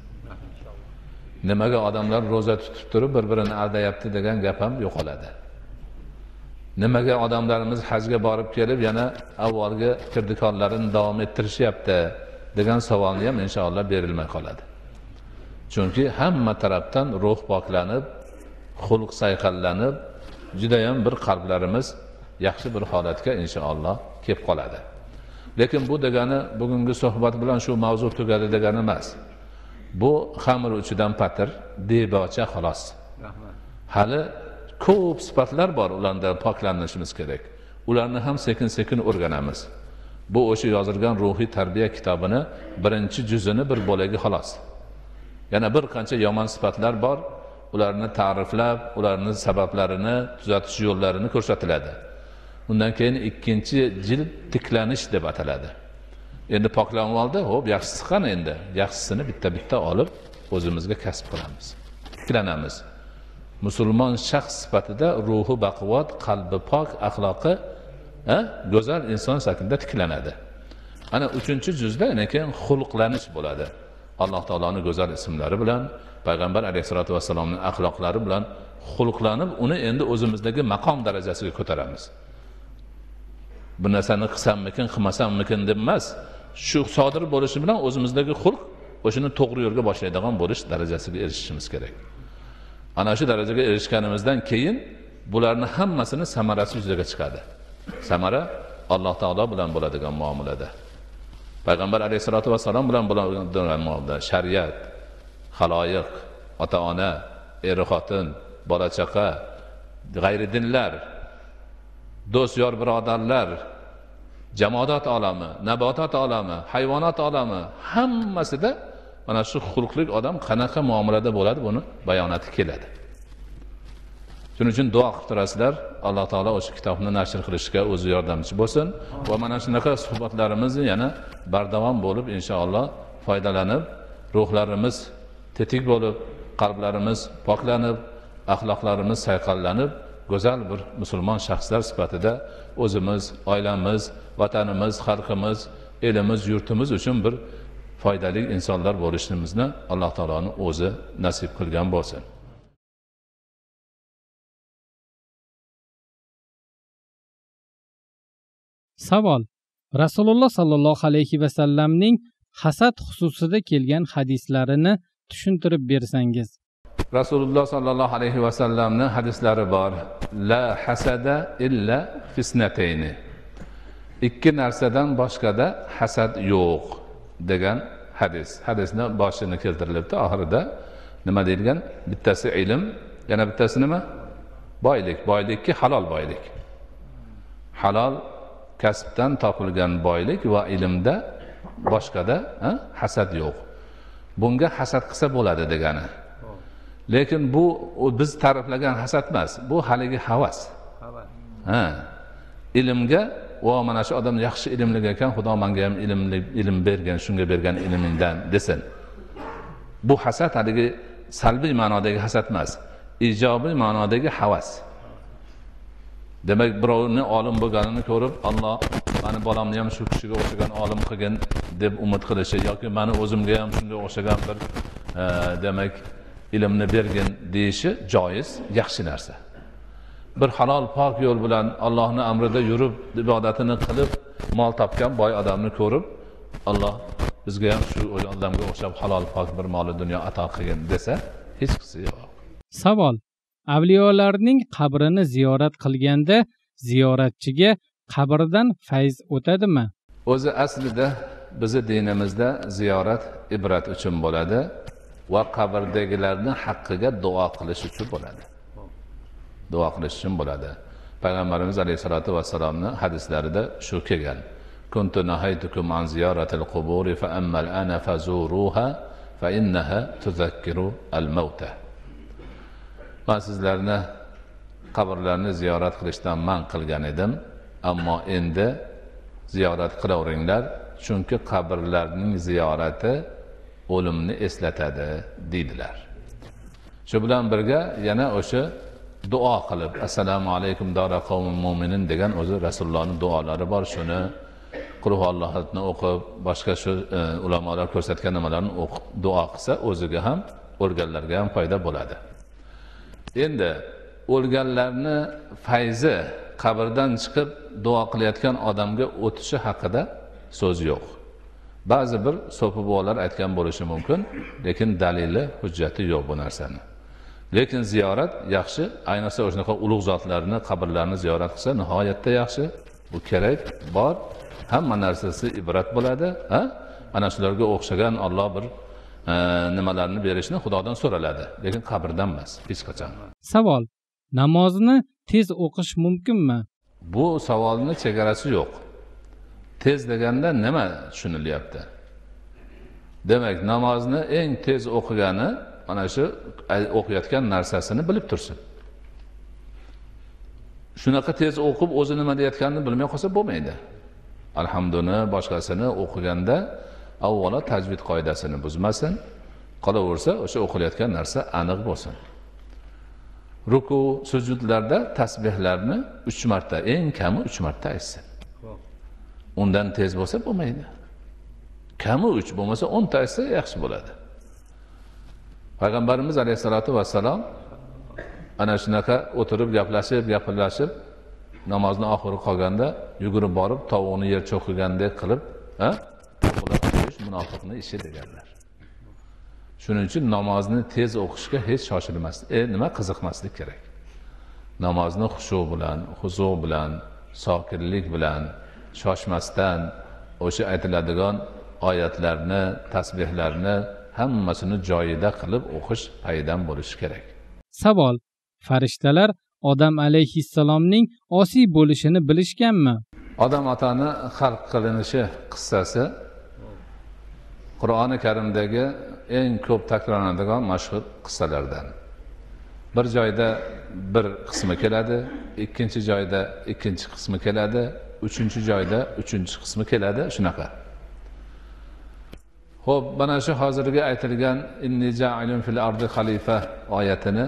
Nimaga odamlar roza tutib turib bir-birini aldayapti degan gap ham yo'qoladi. Nimaga odamlarimiz hajga borib kelib yana avvalgi kirdikorlarini davom ettirishyapti degan savolni ham inshaalloh berilmay qoladi. Chunki hamma tarafdan ruh poklanib, xulq sayqallanib, juda ham bir qalblarimiz yaxshi bir holatga inshaalloh kelib qoladi. Lekin bu degani bugungi suhbat bilan shu mavzu tugadi degani emas. Bu xamir uchidan patir, debocha xolos. Hali ko'p sifatlar bor, ulardan poklanishimiz kerak. Ularni ham sekin-sekin o'rganamiz. Bu o'sha yozilgan ruhiy tarbiya kitobini birinchi juzini bir bo'lagi xolos. Yana bir qancha yomon sifatlar bor, ularni ta'riflab, ularning sabablarini, tuzatish yo'llarini ko'rsatiladi. Undan keyin ikkinchi jild tiklanish deb ataladi. Endi poklanib oldi, xo'p, yaxshisi qani endi? Yaxshisini bitta-bitta olib o'zimizga kasb qilamiz. Tiklanamiz. Musulmon shaxs sifatida ruhi baquvvat, qalbi pok, axloqi go'zal inson shaklida tiklanadi. Ana 3-juzda keyin xulqlanish bo'ladi. Alloh taoloning go'zal ismlari bilan, payg'ambar alayhisolatu vasallamning axloqlari bilan xulqlanib, uni endi o'zimizdagi maqom darajasiga ko'taramiz. Bu narsani qilsammikin, qilmasammikin deb emas, shu sodir bo'lishi bilan o'zimizdagi xulq o'shini to'g'ri yo'lga boshlaydigan bo'lish darajasiga erishishimiz kerak. Ana shu darajaga erishganimizdan keyin bularni hammasini samarasi yuzaga chiqadi. Samara Alloh taolo bilan bo'ladigan muomalada. Payg'ambar alayhisolatu vasallam bilan bo'ladigan muomalada, shariat, haloyiq, ota-ona, er-xotin, bola-chaqa, g'ayri dinlar, do'st yor birodarlar, jamoat olami, nabotat olami, hayvonot olami hammasida mana shu xulqlik odam qanaqa muomalada bo'ladi, buni bayonoti keladi. Shuning uchun duo qilib turasizlar, Alloh taolo o'sha kitobni nashr qilishga o'zi yordamchi bo'lsin va mana shunaqa suhbatlarimizni yana bardavom bo'lib inshaalloh foydalanib, ruhlarimiz tetik bo'lib, qalblarimiz poklanib, axloqlarimiz sayqallanib, go'zal bir musulmon shaxslar sifatida o'zimiz, oilamiz, vatanimiz, xalqimiz, elimiz, yurtimiz uchun bir foydali insonlar bo'lishimizni Alloh taoloning o'zi nasib qilgan bo'lsin. Savol: Rasululloh sallallohu alayhi va sallamning hasad xususida kelgan hadislarini tushuntirib bersangiz. Rasululloh sallallohu alayhi va sallamning hadislari bor. La hasada illa fisnatayni. Ikki narsadan boshqada hasad yo'q degan hadis. Hadisning boshini keltirilibdi, oxirida nima deyilgan? Bittasi ilm, yana bittasi nima? Boylik. Boylikki halol boylik. Halol kasbdan topilgan boylik va ilmda boshqada hasad yo'q. Bunga hasad qilsa bo'ladi degani. Lekin bu biz ta'riflagan hasad emas, bu haligi havas. Ilmga va mana shu odam yaxshi ilmli ekan, Xudo menga ham ilm bergan, shunga bergan ilmingdan desin. Bu hasad haligi salbiy ma'nodagi hasad emas, ijobiy ma'nodagi havas. Demak, birovning olim bo'lganini ko'rib, Alloh meni bolamni ham shu kishiga o'xshagan olim qilgin deb umid qilishi yoki meni o'zimga ham shunga o'xshagan bir demak ilmni bergin deyishi joiz, yaxshi narsa. Bir halol pok yo'l bilan Allohning amrida yurib, ibodatini qilib, mol topgan boy odamni ko'rib, Alloh bizga ham shu odamga o'xshab halol pok bir mol dunyo ato qilgin desa, hech qisi yo'q. Savol: Avliyolarning qabrini ziyorat qilganda ziyoratchiga qabrdan fayz o'tadimi? O'zi aslida bizning dinimizda ziyorat ibrat uchun bo'ladi va qabrdagilarning haqqiga duo qilish uchun bo'ladi. Duo qilish uchun bo'ladi. Payg'ambarimiz alayhisolatu vasallamning hadislarida shu kelgan. Kuntu nahaytukum an ziyaratil quburi fa ammal ana fazuruha fa innaha tuzakkiru al-mauta. Men sizlarni qabrlarni ziyorat qilishdan man qilgan edim, ammo endi ziyorat qilaveringlar, chunki qabrlarning ziyorati o'limni eslatadi deydilar. Shu bilan birga yana o'sha duo qilib, assalomu alaykum dara qavmin mu'minin degan o'zi Rasulullohning duolari bor. Shuni Qul huvallohni o'qib, boshqa shu ulamolar ko'rsatgan nimalarni o'qib duo qilsa, o'ziga ham, o'lganlarga ham foyda bo'ladi. Endi o'lganlarni fayzi qabrdan chiqib duo qilayotgan odamga o'tishi haqida so'z yo'q. Ba'zi bir so'pi buvalar aytgan bo'lishi mumkin, lekin dalili, hujjati yo'q bu narsani. Lekin ziyorat yaxshi, ayniqsa o'shaqa ulug' zotlarni qabrlarini ziyorat qilsa nihoyatda yaxshi. Bu kerak, bor, hamma narsasi ibrat bo'ladi, ha? Ana shularga o'xshagan Alloh bir nimalarni berishni Xudodan so'raladi, lekin qabrdan emas, hech qachon. Savol: namozni tez o'qish mumkinmi? Bu savolning chegarasi yo'q. Tez deganda nima tushunilyapti? Demak, namozni eng tez o'qigani mana shu o'qiyotgan narsasini bilib tursin. Shunaqa tez o'qib o'zi nima deyotganini bilmay qolsa bo'lmaydi. Alhamdulillah, boshqasini o'qiganda avvalo tajvid qoidasini buzmasin, qolaversa o'sha o'qilayotgan narsa aniq bo'lsin. Ruku, sujudlarda tasbihlarni 3 marta, eng kami 3 marta aytsin. Undan tez bo'lsa bo'lmaydi. Kami 3 bo'lmasa 10 ta aytsa yaxshi bo'ladi. Payg'ambarimiz alayhisolatu vassalom ana shunaqa o'tirib gaplashib namozni oxiri qolganda yugurib borib tovuqni yer cho'qigandek qilib, uxlab qo'yish munofiqning ishi deganlar. Shuning uchun namozni tez o'qishga hech shoshilmaslik, nima qiziqmaslik kerak. Namozni xushu bilan, huzu bilan, sokinlik bilan, shoshmasdan o'sha aytiladigan oyatlarni, tasbihlarni hammasini joyida qilib o'qish paydan bo'lishi kerak. Savol: farishtalar Odam alayhissalomning osiy bo'lishini bilishganmi? Odam otani xalq qilinishi qissasi Qur'oni Karimdagi eng ko'p takrorlanadigan mashhur qissalardan. Bir joyda bir qismi keladi, ikkinchi joyda ikkinchi qismi keladi, uchinchi joyda uchinchi qismi keladi, shunaqa. Xo'p, mana shu hozirgi aytilgan inni ja'ilun fil ardi xalifa oyatini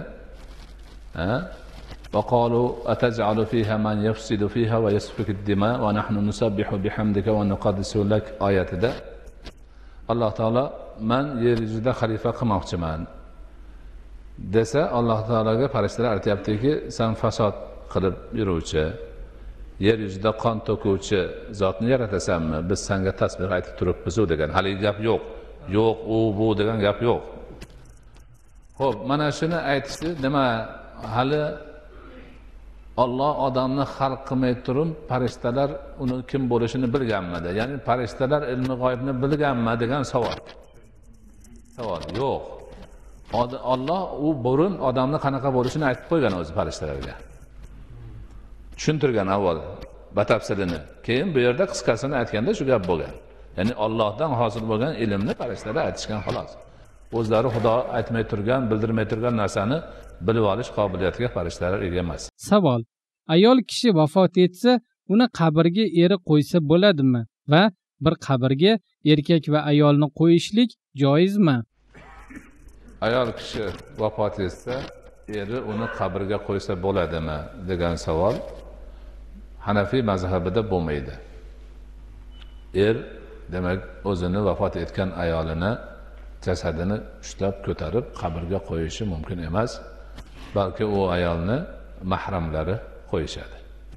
وقالوا أتجعل فيها من يفسد فيها ويسفك الدماء ونحن نسبح بحمدك ونقدس لك oyatida Alloh taolo men yer yuzida xalifa qilmoqchiman desa, Alloh taologa farishtalar aytayaptiki, sen fasod qilib yuruvchi, yer yuzida qon to'kuvchi zotni yaratasanmi? Biz senga tasbih aytib turibmiz degan. Hali gap yo'q. Yo'q, u bu degan gap yo'q. Xo'p, mana shuni aytishdi, nima hali Alloh odamni xalq qilmay turib, farishtalar uni kim bo'lishini bilganmidi? Ya'ni farishtalar ilmi g'oyibni bilganmi degan savol. Savol yo'q. Alloh u burun odamni qanaqa bo'lishini aytib qo'ygan o'zi farishtalarga. Tushuntirgan avval batafsilini. Keyin bu yerda qisqasini aytganda shu gap bo'lgan. Ya'ni Allohdan hosil bo'lgan ilmni farishtalar aytishgan xolos. O'zlari Xudo aytmay turgan, bildirmay turgan narsani bilib olish qobiliyatiga farishtalar ega emas. Savol: ayol kishi vafot etsa, uni qabrga eri qo'ysa bo'ladimi? Va bir qabrga erkak va ayolni qo'yishlik joizmi? Ayol kishi vafot etsa, eri uni qabrga qo'ysa bo'ladimi degan savol Hanafiy mazhabida bo'lmaydi. Er demak o'zini vafot etgan ayolini jasadini ushlab ko'tarib qabrga qo'yishi mumkin emas, balki u ayolni mahramlari qo'yishadi.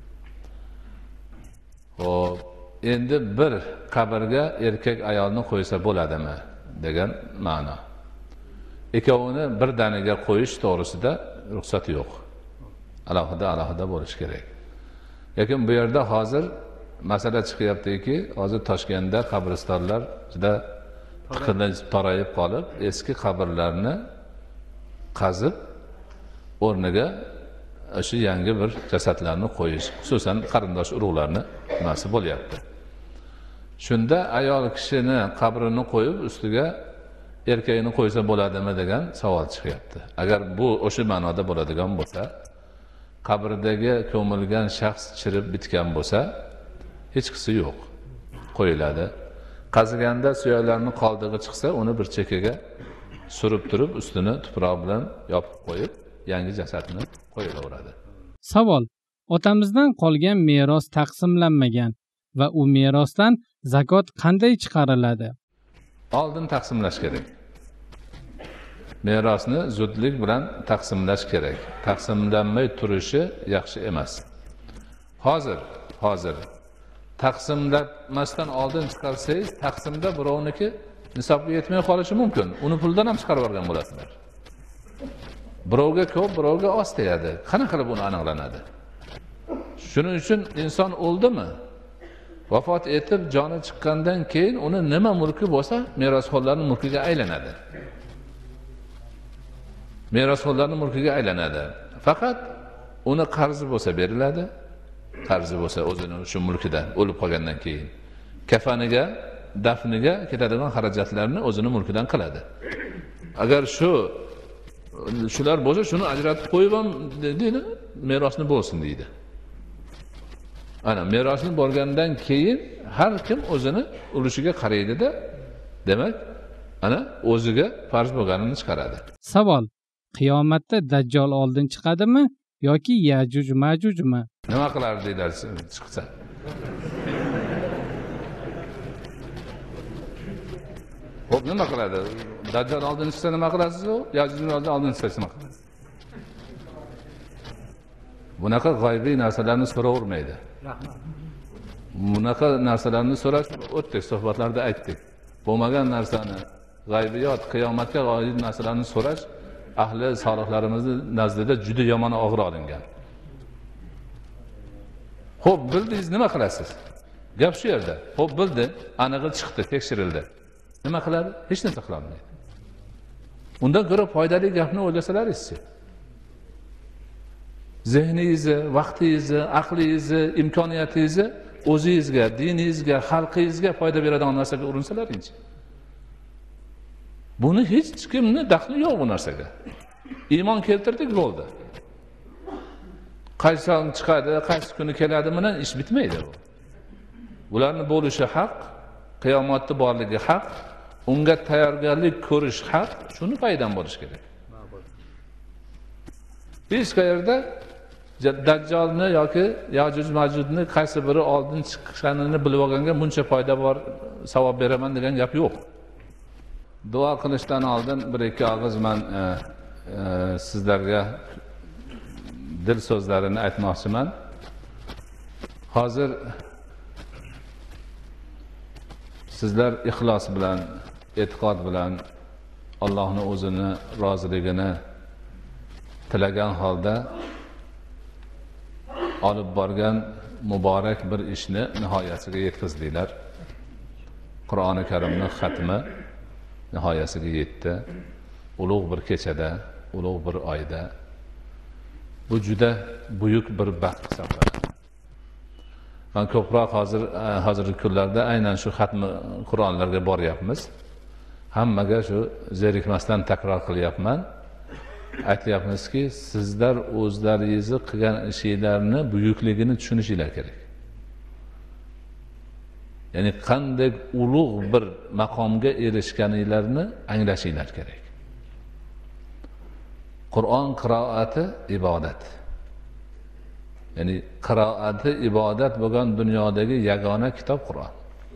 Xo'p, endi bir qabrga erkak ayolni qo'ysa bo'ladimi degan ma'no. Ikkovini bir daniga qo'yish to'g'risida ruxsat yo'q. Alohida bo'lishi kerak. Lekin bu yerda hozir masala chiqyaptiki, hozir Toshkentda qabristonlar juda torayib qolib, eski qabrlarni qazib o'rniga o'sha yangi bir jasadlarni qo'yish, xususan qarindosh urug'larni nimasi bo'lyapti. Shunda ayol kishini qabrini qo'yib, ustiga erkakni qo'ysa bo'ladimi degan savol chiqyapti. Agar bu o'sha ma'noda bo'ladigan bo'lsa, qabrdagi ko'milgan shaxs chirib bitgan bo'lsa, hech qisi yo'q, qo'yiladi. Qaziganda suyaklarning qoldig'i chiqsa, uni bir chekkaga surib turib, ustini tuproq bilan yopib qo'yib, yangi jasadni qo'yilaveradi. Savol: otamizdan qolgan meros taqsimlanmagan va u merosdan zakot qanday chiqariladi? Oldin taqsimlash kerak. Merosni zudlik bilan taqsimlash kerak. Taqsimlanmay turishi yaxshi emas. hozir taqsimlamasdan oldin chiqarsangiz, taqsimda birovniki nisobga yetmay qolishi mumkin. Uni puldan ham chiqarib olgan bo'lasizlar. Birovga ko'p, birovga oz tegadi. Qanaqa qilib uni aniqlanadi? Shuning uchun inson o'ldimi? Vafot etib, joni chiqqandan keyin uni nima mulki bo'lsa, merosxo'rlarning mulkiga aylanadi. Merosxo'rlarning mulkiga aylanadi. Faqat uni qarzi bo'lsa beriladi. Qarzi bo'lsa o'zining shu mulkidan o'lib qolgandan keyin kafaniga, dafniga ketadigan xarajatlarni o'zining mulkidan qiladi. Agar shular bo'lsa, shuni ajratib qo'yib ham deydi, merosni bo'lsin deydi. Ana merosni bo'lgandan keyin har kim o'zini ulushiga qaraydi-da, demak, ana o'ziga farz bo'lganini chiqaradi. Savol: qiyomatda Dajjal oldin chiqadimi yoki Yajuj Majujmi? Nima qilar deylar chiqsa? Xo'p, nima qiladi? Dajjal oldin chiqsa nima qilasiz? Yajuj oldin chiqsa nima qilasiz? Bunaqa g'aybiy narsalarni so'ravermaydi. Bunaqa narsalarni so'rash o'tdik, suhbatlarda aytdik. Bo'lmagan narsani, g'aybiyot, qiyomatga oid narsalarni so'rash ahli solihlarimizni nazdida juda yomon og'ir olingan. Xo'p, bildingiz, nima qilasiz? Gap shu yerda. Xo'p, bildi, anig'i chiqdi, tekshirildi. Nima qiladi? Hech narsa qila olmaydi. Undan ko'ra foydali gapni o'ylasalaringiz-chi. Zehningizni, vaqtingizni, aqlingizni, imkoniyatingizni o'zingizga, diningizga, xalqingizga foyda beradigan narsaga urinsalaring-chi. Buni hech kimni daxli yo'q bu narsaga. Iymon keltirdik bo'ldi. Qaysi chiqadi, qaysi kuni keladi bilan ish bitmaydi bu. Ularni bo'lishi haq, qiyomatda borligi haq, unga tayyorgarlik ko'rish haq, shuni paydan bo'lish kerak. Hech qayerda Dajjalni yoki Yajuj Majudni qaysi biri oldin chiqqanini bilib olganga buncha foyda bor, savob beraman degan gap yo'q. Duo qilishdan oldin bir ikki og'iz men sizlarga dil so'zlarini aytmoqchiman. Hozir sizlar ixlos bilan, e'tiqod bilan Allohning o'zini roziligini tilagan holda olib borgan muborak bir ishni nihoyasiga yetkazdinglar. Qur'oni Karimning xatmi nihoyasiga yetdi. Ulug' bir kechada, ulug' bir oyda. Bu juda buyuk bir baxt hisoblanadi. Men ko'proq hozirgi kunlarda aynan shu xatmi Qur'onlarga boryapmiz. Hammaga shu zerikmasdan takror qilyapman. Aytyapmizki, sizlar o'zlaringizni qilgan ishinglarni buyukligini tushunishinglar kerak. Ya'ni qanday ulug' bir maqomga erishganinglarni anglashinglar kerak. Qur'on qiroati ibodat. Ya'ni qiroati ibodat bo'lgan dunyodagi yagona kitob Qur'on.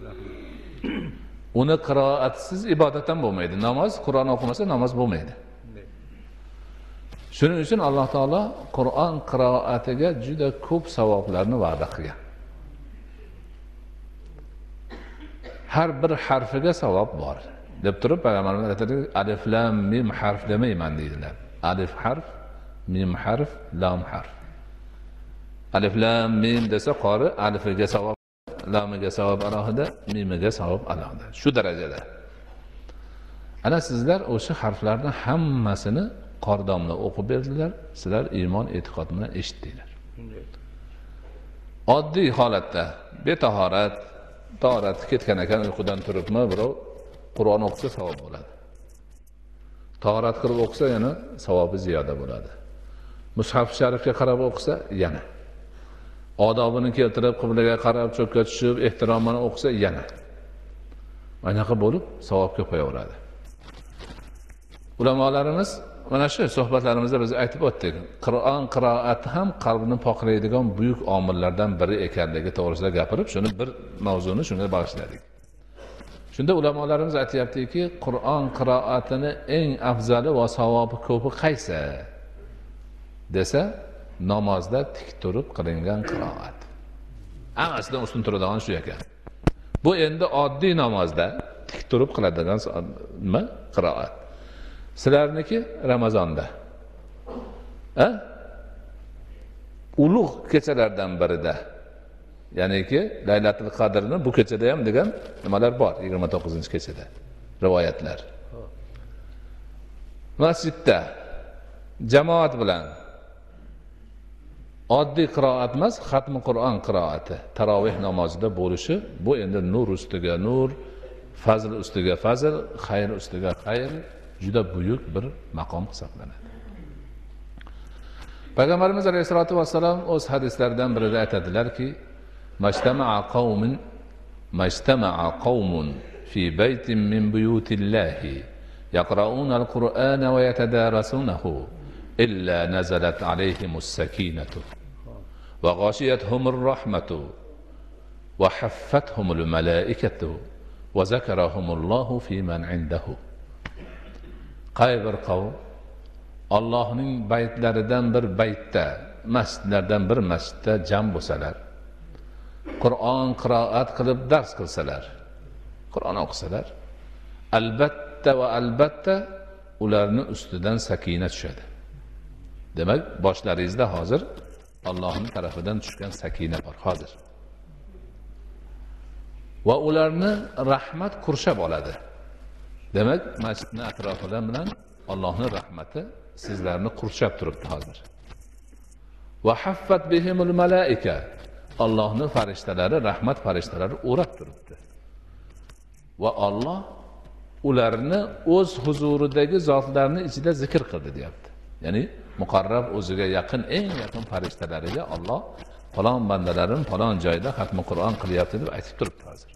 Uni qiroatsiz ibodat ham bo'lmaydi. Namoz, Qur'on o'qimasa namoz bo'lmaydi. Shuning uchun Alloh taolo Qur'on qiroatiga juda ko'p savoblarni va'da qilgan. Har bir harfiga savob bor. Deb turib payg'ambarimiz aytadilar, alif lam mim harf demayman deydilar. Alif harf, mim harf, lam harf. Alif lam mim desa qori alifiga savob, lamiga savob alohida, mimiga savob alohida. Shu darajada. Ana sizlar o'sha harflarning hammasini qordomla o'qib berdilar. Sizlar iymon, e'tiqod bilan eshitdinglar. Oddiy holatda betahorat, tahorat ketgan ekan uyqudan turibmi, birov Qur'on o'qisa savob bo'ladi. Tahorat qilib o'qisa yana savobi ziyoda bo'ladi. Mushaf sharifga qarab o'qisa yana. Odobini keltirib, qiblaga qarab cho'kka tushib, ehtiromini o'qisa yana. Anaqa bo'lib savob ko'payaveradi. Ulamolarimiz mana shu suhbatlarimizda biz aytib o'tdik. Qur'on qiroati ham qalbni poklaydigan buyuk omillardan biri ekanligi to'g'risida gapirib, shuni bir mavzuni shunga bag'ishladik. Shunda ulamolarimiz aytayaptiki, Qur'on qiroatini eng afzali va savobi ko'pi qaysi? Desa, namozda tik turib qilingan qiroat. hammasidan ustun turadigan shu ekan. Bu endi oddiy namozda tik turib qiladigan nima? Qiroat. Sizlarniki Ramazonda. Ulug' kechalardan birida. Ya'niki Laylatul Qadrni bu kechada ham degan nimalar bor 29-kechada. Rivoyatlar. Masjidda jamoat bilan oddiy qiroat emas, xatmi Qur'on qiroati, tarovih namozida bo'lishi, bu endi nur ustiga nur, fazl ustiga fazl, xayr ustiga xayr, juda buyuk bir maqom hisoblanadi. Payg'ambarimiz alayhisolatu vassalam o'z hadislaridan birida aytadilarki, majtama'a qaumun fi baytin min buyutillahi yaqra'una al-Qur'ana wa yatadarasunahu illa nazalat alayhimus sakinatu wa ghashiyatuhumur rahmatu wa haffathumul malaikatu wa zakarahumullahu fi man 'indahu. Qayber qavm Allohning baytlaridan bir baytda, masjidlardan bir masjidda jam bo'lsalar, Qur'on qiroat qilib dars qilsalar, Qur'on o'qisalar, albatta ularning ustidan sakina tushadi. Demak, boshlaringizda hozir Allohning tarafidan tushgan sakina bor hozir. Va ularni rahmat qurshab oladi. Demak, masjidning atrofidan bilan Allohning rahmati sizlarni qurshab turibdi hozir. Va haffat bihimul malaika. Allohning farishtalari, rahmat farishtalari o'rab turibdi. Va Alloh ularni o'z huzuridagi zotlarning ichida zikr qildi, deyapti. Ya'ni muqarrab o'ziga yaqin, eng yaqin farishtalariga Alloh falon bandalarim falon joyda xatmi Qur'on qilyapti deb aytib turibdi hozir.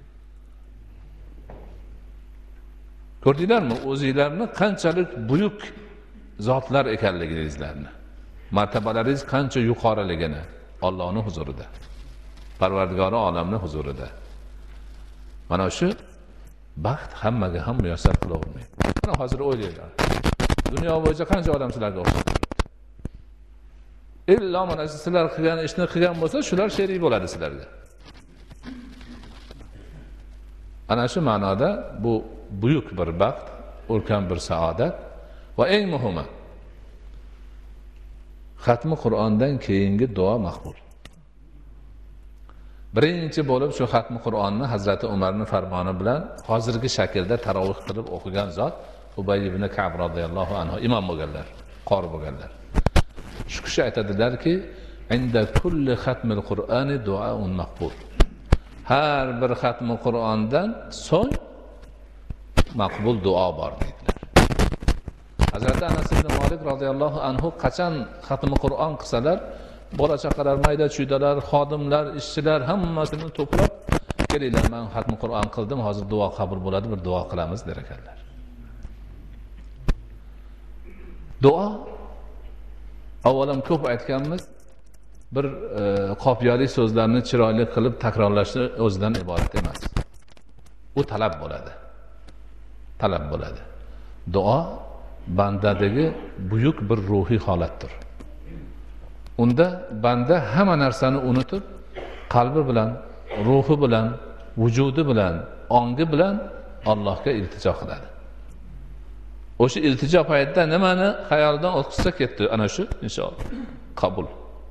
Ko'rdinglarmi o'zingizlarni qanchalik buyuk zotlar ekanligingizni, martabalaringiz qancha yuqoriligini Allohning huzurida, Parvardigori olamning huzurida. Mana shu baxt hammaga ham muyassar qilavermaydi. Mana hozir o'ylaylar. Dunyo bo'yicha qancha odam sizlarga o'xshab turibdi. Illo mana sizlar qilgan ishni qilgan bo'lsa, shular sherik bo'ladi sizlarga. Ana shu ma'noda bu buyuk bir baxt, ulkan bir saodat va eng muhimi xatmi Qur'ondan keyingi duo maqbul. Birinchi bo'lib shu xatmi Qur'onni Hazrati Umarning farmoni bilan hozirgi shaklda tarovih qilib o'qigan zot Ubay ibn Ka'b radhiyallohu anhu imom bo'lganlar, qori bo'lganlar. Shu kishi aytadilarki, "Inda kulli xatmil Qur'ani duoun maqbul." Har bir xatmi Qur'ondan so'ng maqbul duo bor dedilar. Hazrati Anas ibn Malik radhiyallohu anhu qachon xatmi Qur'on qilsalar, bola chaqalar, mayda chuydalar, xodimlar, ishchilar hammasini to'plab, "Kelinglar, men xatmi Qur'on qildim, hozir duo qabul bo'ladi, bir duo qilamiz" der ekanlar. Duo avvalam ko'p aytganmiz, bir qopiyali so'zlarni chiroyli qilib takrorlashni o'zidan iborat emas. U talab bo'ladi. Talab bo'ladi. Duo bandadagi buyuk bir ruhiy holatdir. Unda banda hamma narsani unutib, qalbi bilan, ruhi bilan, vujudi bilan, ongi bilan Allohga iltijo qiladi. O'sha iltijo paytida nimani xayolidan o'tkazsa ketdi, ana shu inshaalloh qabul.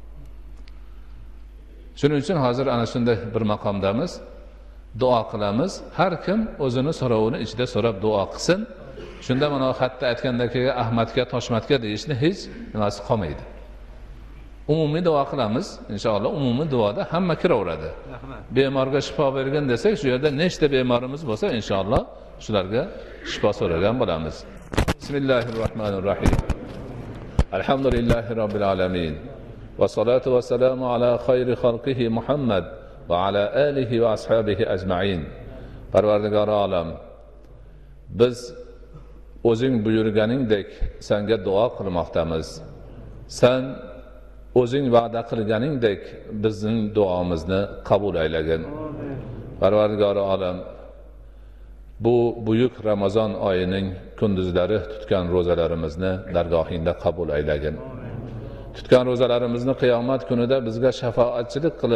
Shuning uchun hozir ana shunday bir maqomdamiz. Duo qilamiz. Har kim o'zini so'rovini ichida so'rab duo qilsin. Shunda mana xatda aytgandagi Ahmadga, Toshmatga deyishni hech nimasi qolmaydi. Umumiy duo qilamiz. Inshaalloh umumiy duoda hamma kiraveradi. Bemorga shifo bergin desak, shu yerda nechta bemorimiz bo'lsa, inshaalloh shularga shifo so'ragan bo'lamiz. Bismillahirrohmanirrohim. Alhamdulillahi robbil alamin. Va salatu va salamu ala xayri xalqihi Muhammad va ala alihi va ashabihi ajma'in. Parvardigor olam, biz o'zing buyurganingdek senga duo qilmoqdamiz. Sen o'zing va'da qilganingdek bizning duomizni qabul aylagin. Parvardigor olam, bu buyuk Ramazon oyining kunduzlari tutgan ro'zalarimizni dargohingda qabul aylagin. Tutgan ro'zalarimizni qiyomat kunida bizga shafoatchilik qilib,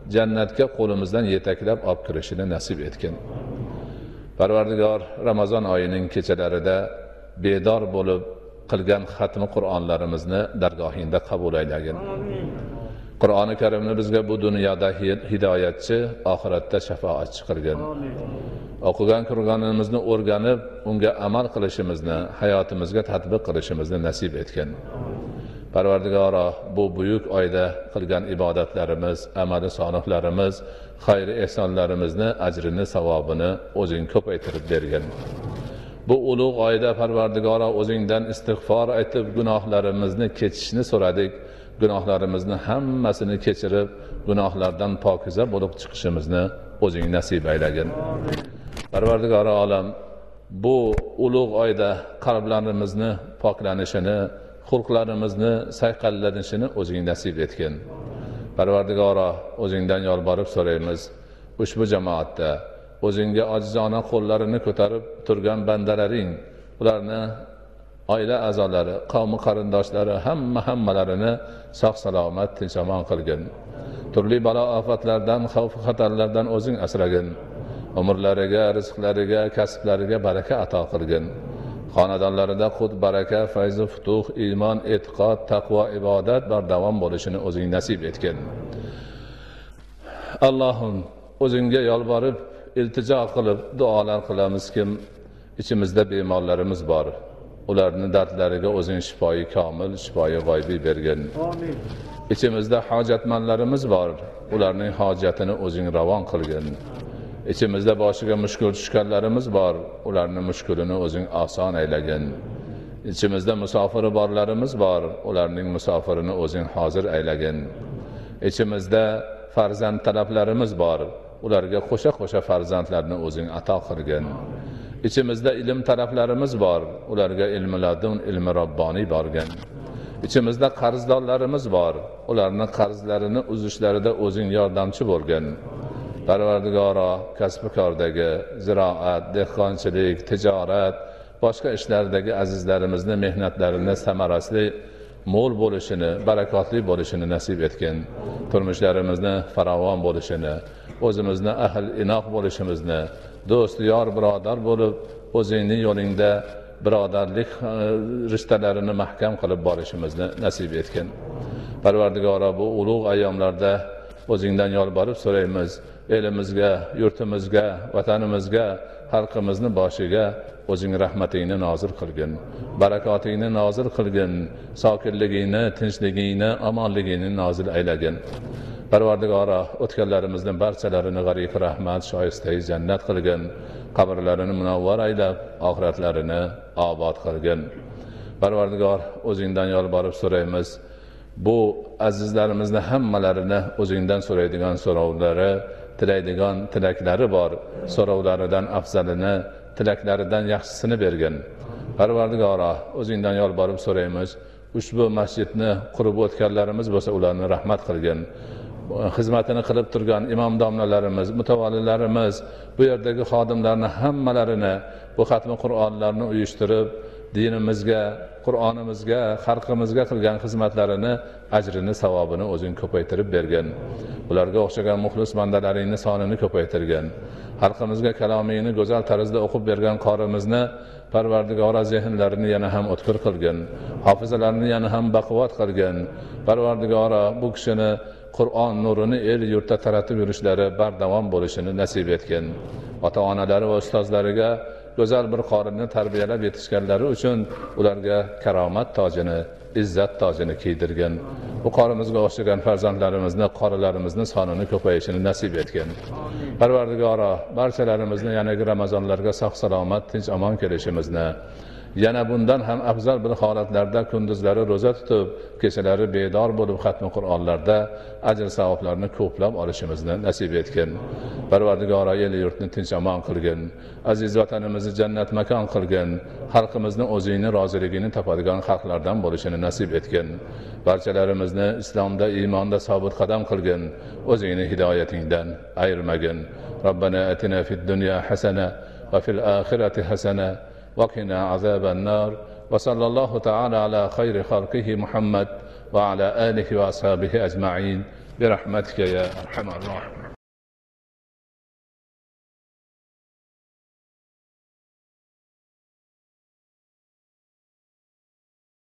jannatga qo'limizdan yetaklab olib kirishini nasib etgan. Parvardigor Ramazon oyining kechalarida bedor bo'lib qilgan xatmi Qur'onlarimizni dargohingda qabul aylagin. Qur'oni Karimni bizga bu dunyoda hidoyatchi, oxiratda shafoatchi qilgin. O'qigan Qur'onimizni o'rganib, unga amal qilishimizni, hayotimizga tatbiq qilishimizni nasib etgin. Parvardigoro, bu buyuk oyda qilgan ibodatlarimiz, amali solihlarimiz, xayr ehsonlarimizni, ajrini, savobini o'zing ko'paytirib bergin. Bu ulug' oyda Parvardigoro o'zingdan istig'for aytib gunohlarimizni kechishni so'radik. Gunohlarimizni hammasini kechirib, gunohlardan pokiza bo'lib chiqishimizni o'zing nasib aylagin. Parvardigoro olam, bu ulug' oyda qalblarimizni poklanishini, xulqlarimizni sayqallanishini o'zing nasib etgin. Parvardigoro, o'zingdan yolborib so'raymiz, ushbu jamoatda o'zingga ojizona qo'llarini ko'tarib turgan bandalaring, ularni oila a'zolari, qavmi qarindoshlari hammalarini sog' salomat, tinch omon qilgin. Turli balo ofatlardan, xavf xatarlardan o'zing asragin. Umrlariga, rizqlariga, kasblariga baraka ato qilgin. Xonadonlarida qut, baraka, fayz, futuh, iymon, e'tiqod, taqvo, ibodat bardavom bo'lishini o'zing nasib etgin. Allohim, o'zingga yolborib, iltijo qilib duolar qilamizki, ichimizda bemorlarimiz bor. Ularning dardlariga o'zing shifoyi komil, shifoyi g'oybiy bergin. Amin. İçimizde hojatmanlarimiz bor. Ularning hojatini o'zing ravon qilgin. İçimizde boshiga mushkul tushganlarimiz bor. Ularning mushkulini o'zing oson aylagin. İçimizde musofiri borlarimiz bor. Ularning musofirini o'zing hozir aylagin. İçimizde farzand talablarimiz bor. Ularga qo'sha farzandlarni o'zing ato qilgin. İçimizde ilim taraflarimiz bor. Ularga ilmi ladun, ilmi robboniy borgin. İçimizde qarzdorlarimiz bor. Ularning qarzlarini uzishlarida o'zing yordamchi bo'lgin. Parvardigoro, kasb-kordagi, ziroat, dehqonchilik, tijorat, boshqa ishlardagi azizlarimizni mehnatlarini samarali, mo'l bo'lishini, barakotli bo'lishini nasib etgin. Turmushlarimizni farovon bo'lishini, o'zimizni ahl inoq bo'lishimizni, do'st, yor, birodar bo'lib, o'zingning yo'lingda birodarlik rishtalarini mahkam qilib borishimizni nasib etgin. Parvardigoro, bu ulug' ayyomlarda o'zingdan yolborib so'raymiz, elimizga, yurtimizga, vatanimizga, xalqimizni boshiga o'zing rahmatingni nozil qilgin, barakotingni nozil qilgin, sokinligingni, tinchligingni, omonligingni nozil aylagin. Parvardigoro, o'tganlarimizning barchalarini g'ariq rahmat, shoistai jannat qilgin, qabrlarini munavvar aylab, oxiratlarini obod qilgin. Parvardigor, o'zingdan yolborib so'raymiz, bu azizlarimizni hammalarini o'zingdan so'raydigan so'rovlari, tilaydigan tilaklari bor. So'rovlaridan afzalini, tilaklaridan yaxshisini bergin. Parvardigoro, o'zingdan yolborib so'raymiz, ushbu masjidni qurib o'tganlarimiz bo'lsa, ularni rahmat qilgin. Xizmatini qilib turgan imom domlalarimiz, mutavallilarimiz, bu yerdagi xodimlarni hammalarini, bu xatmi Qur'onlarni uyushtirib, dinimizga, Qur'onimizga, xalqimizga qilgan xizmatlarini, ajrini, savobini o'zing ko'paytirib bergin. Ularga o'xshagan muxlis bandalaringni sonini ko'paytirgin. Xalqimizga kalomingni go'zal tarzda o'qib bergan qorimizni Parvardigoro zehnlarini yana ham o'tkir qilgin. Hofizalarini yana ham baquvvat qilgin. Parvardigoro, bu kishini Qur'on nurini el yurtda taratib yurishlari bardavom bo'lishini nasib etgin. Ota-onalari va ustozlariga go'zal bir qorinni tarbiyalab yetishganlari uchun ularga karomat tojini, izzat tojini kiydirgin. Bu qorimizga o'xshagan farzandlarimizni, qorilarimizni sonini ko'payishini nasib etgin. Parvardigoro, barchalarimizni yanagi Ramazonlarga sog' salomat, tinch omon kelishimizni, yana bundan ham afzal bir holatlarda kunduzlari ro'za tutib, kechalari bedor bo'lib xatmi Qur'onlarda ajr savoblarni ko'plab olishimizni nasib etgin. Parvardigoro, el yurtni tinch omon qilgin. Aziz vatanimizni jannat makon qilgin. Xalqimizni o'zingning roziligini topadigan xalqlardan bo'lishini nasib etgin. Barchalarimizni islomda, iymonda sobit qadam qilgin. O'zingning hidoyatingdan ayirmagin. Robbana atina fid dunya hasana va fil oxirati hasana وقنا عذاب النار وصلى الله تعالى على خير خلقه محمد وعلى آله وأصحابه أجمعين برحمتك يا أرحم الراحمين.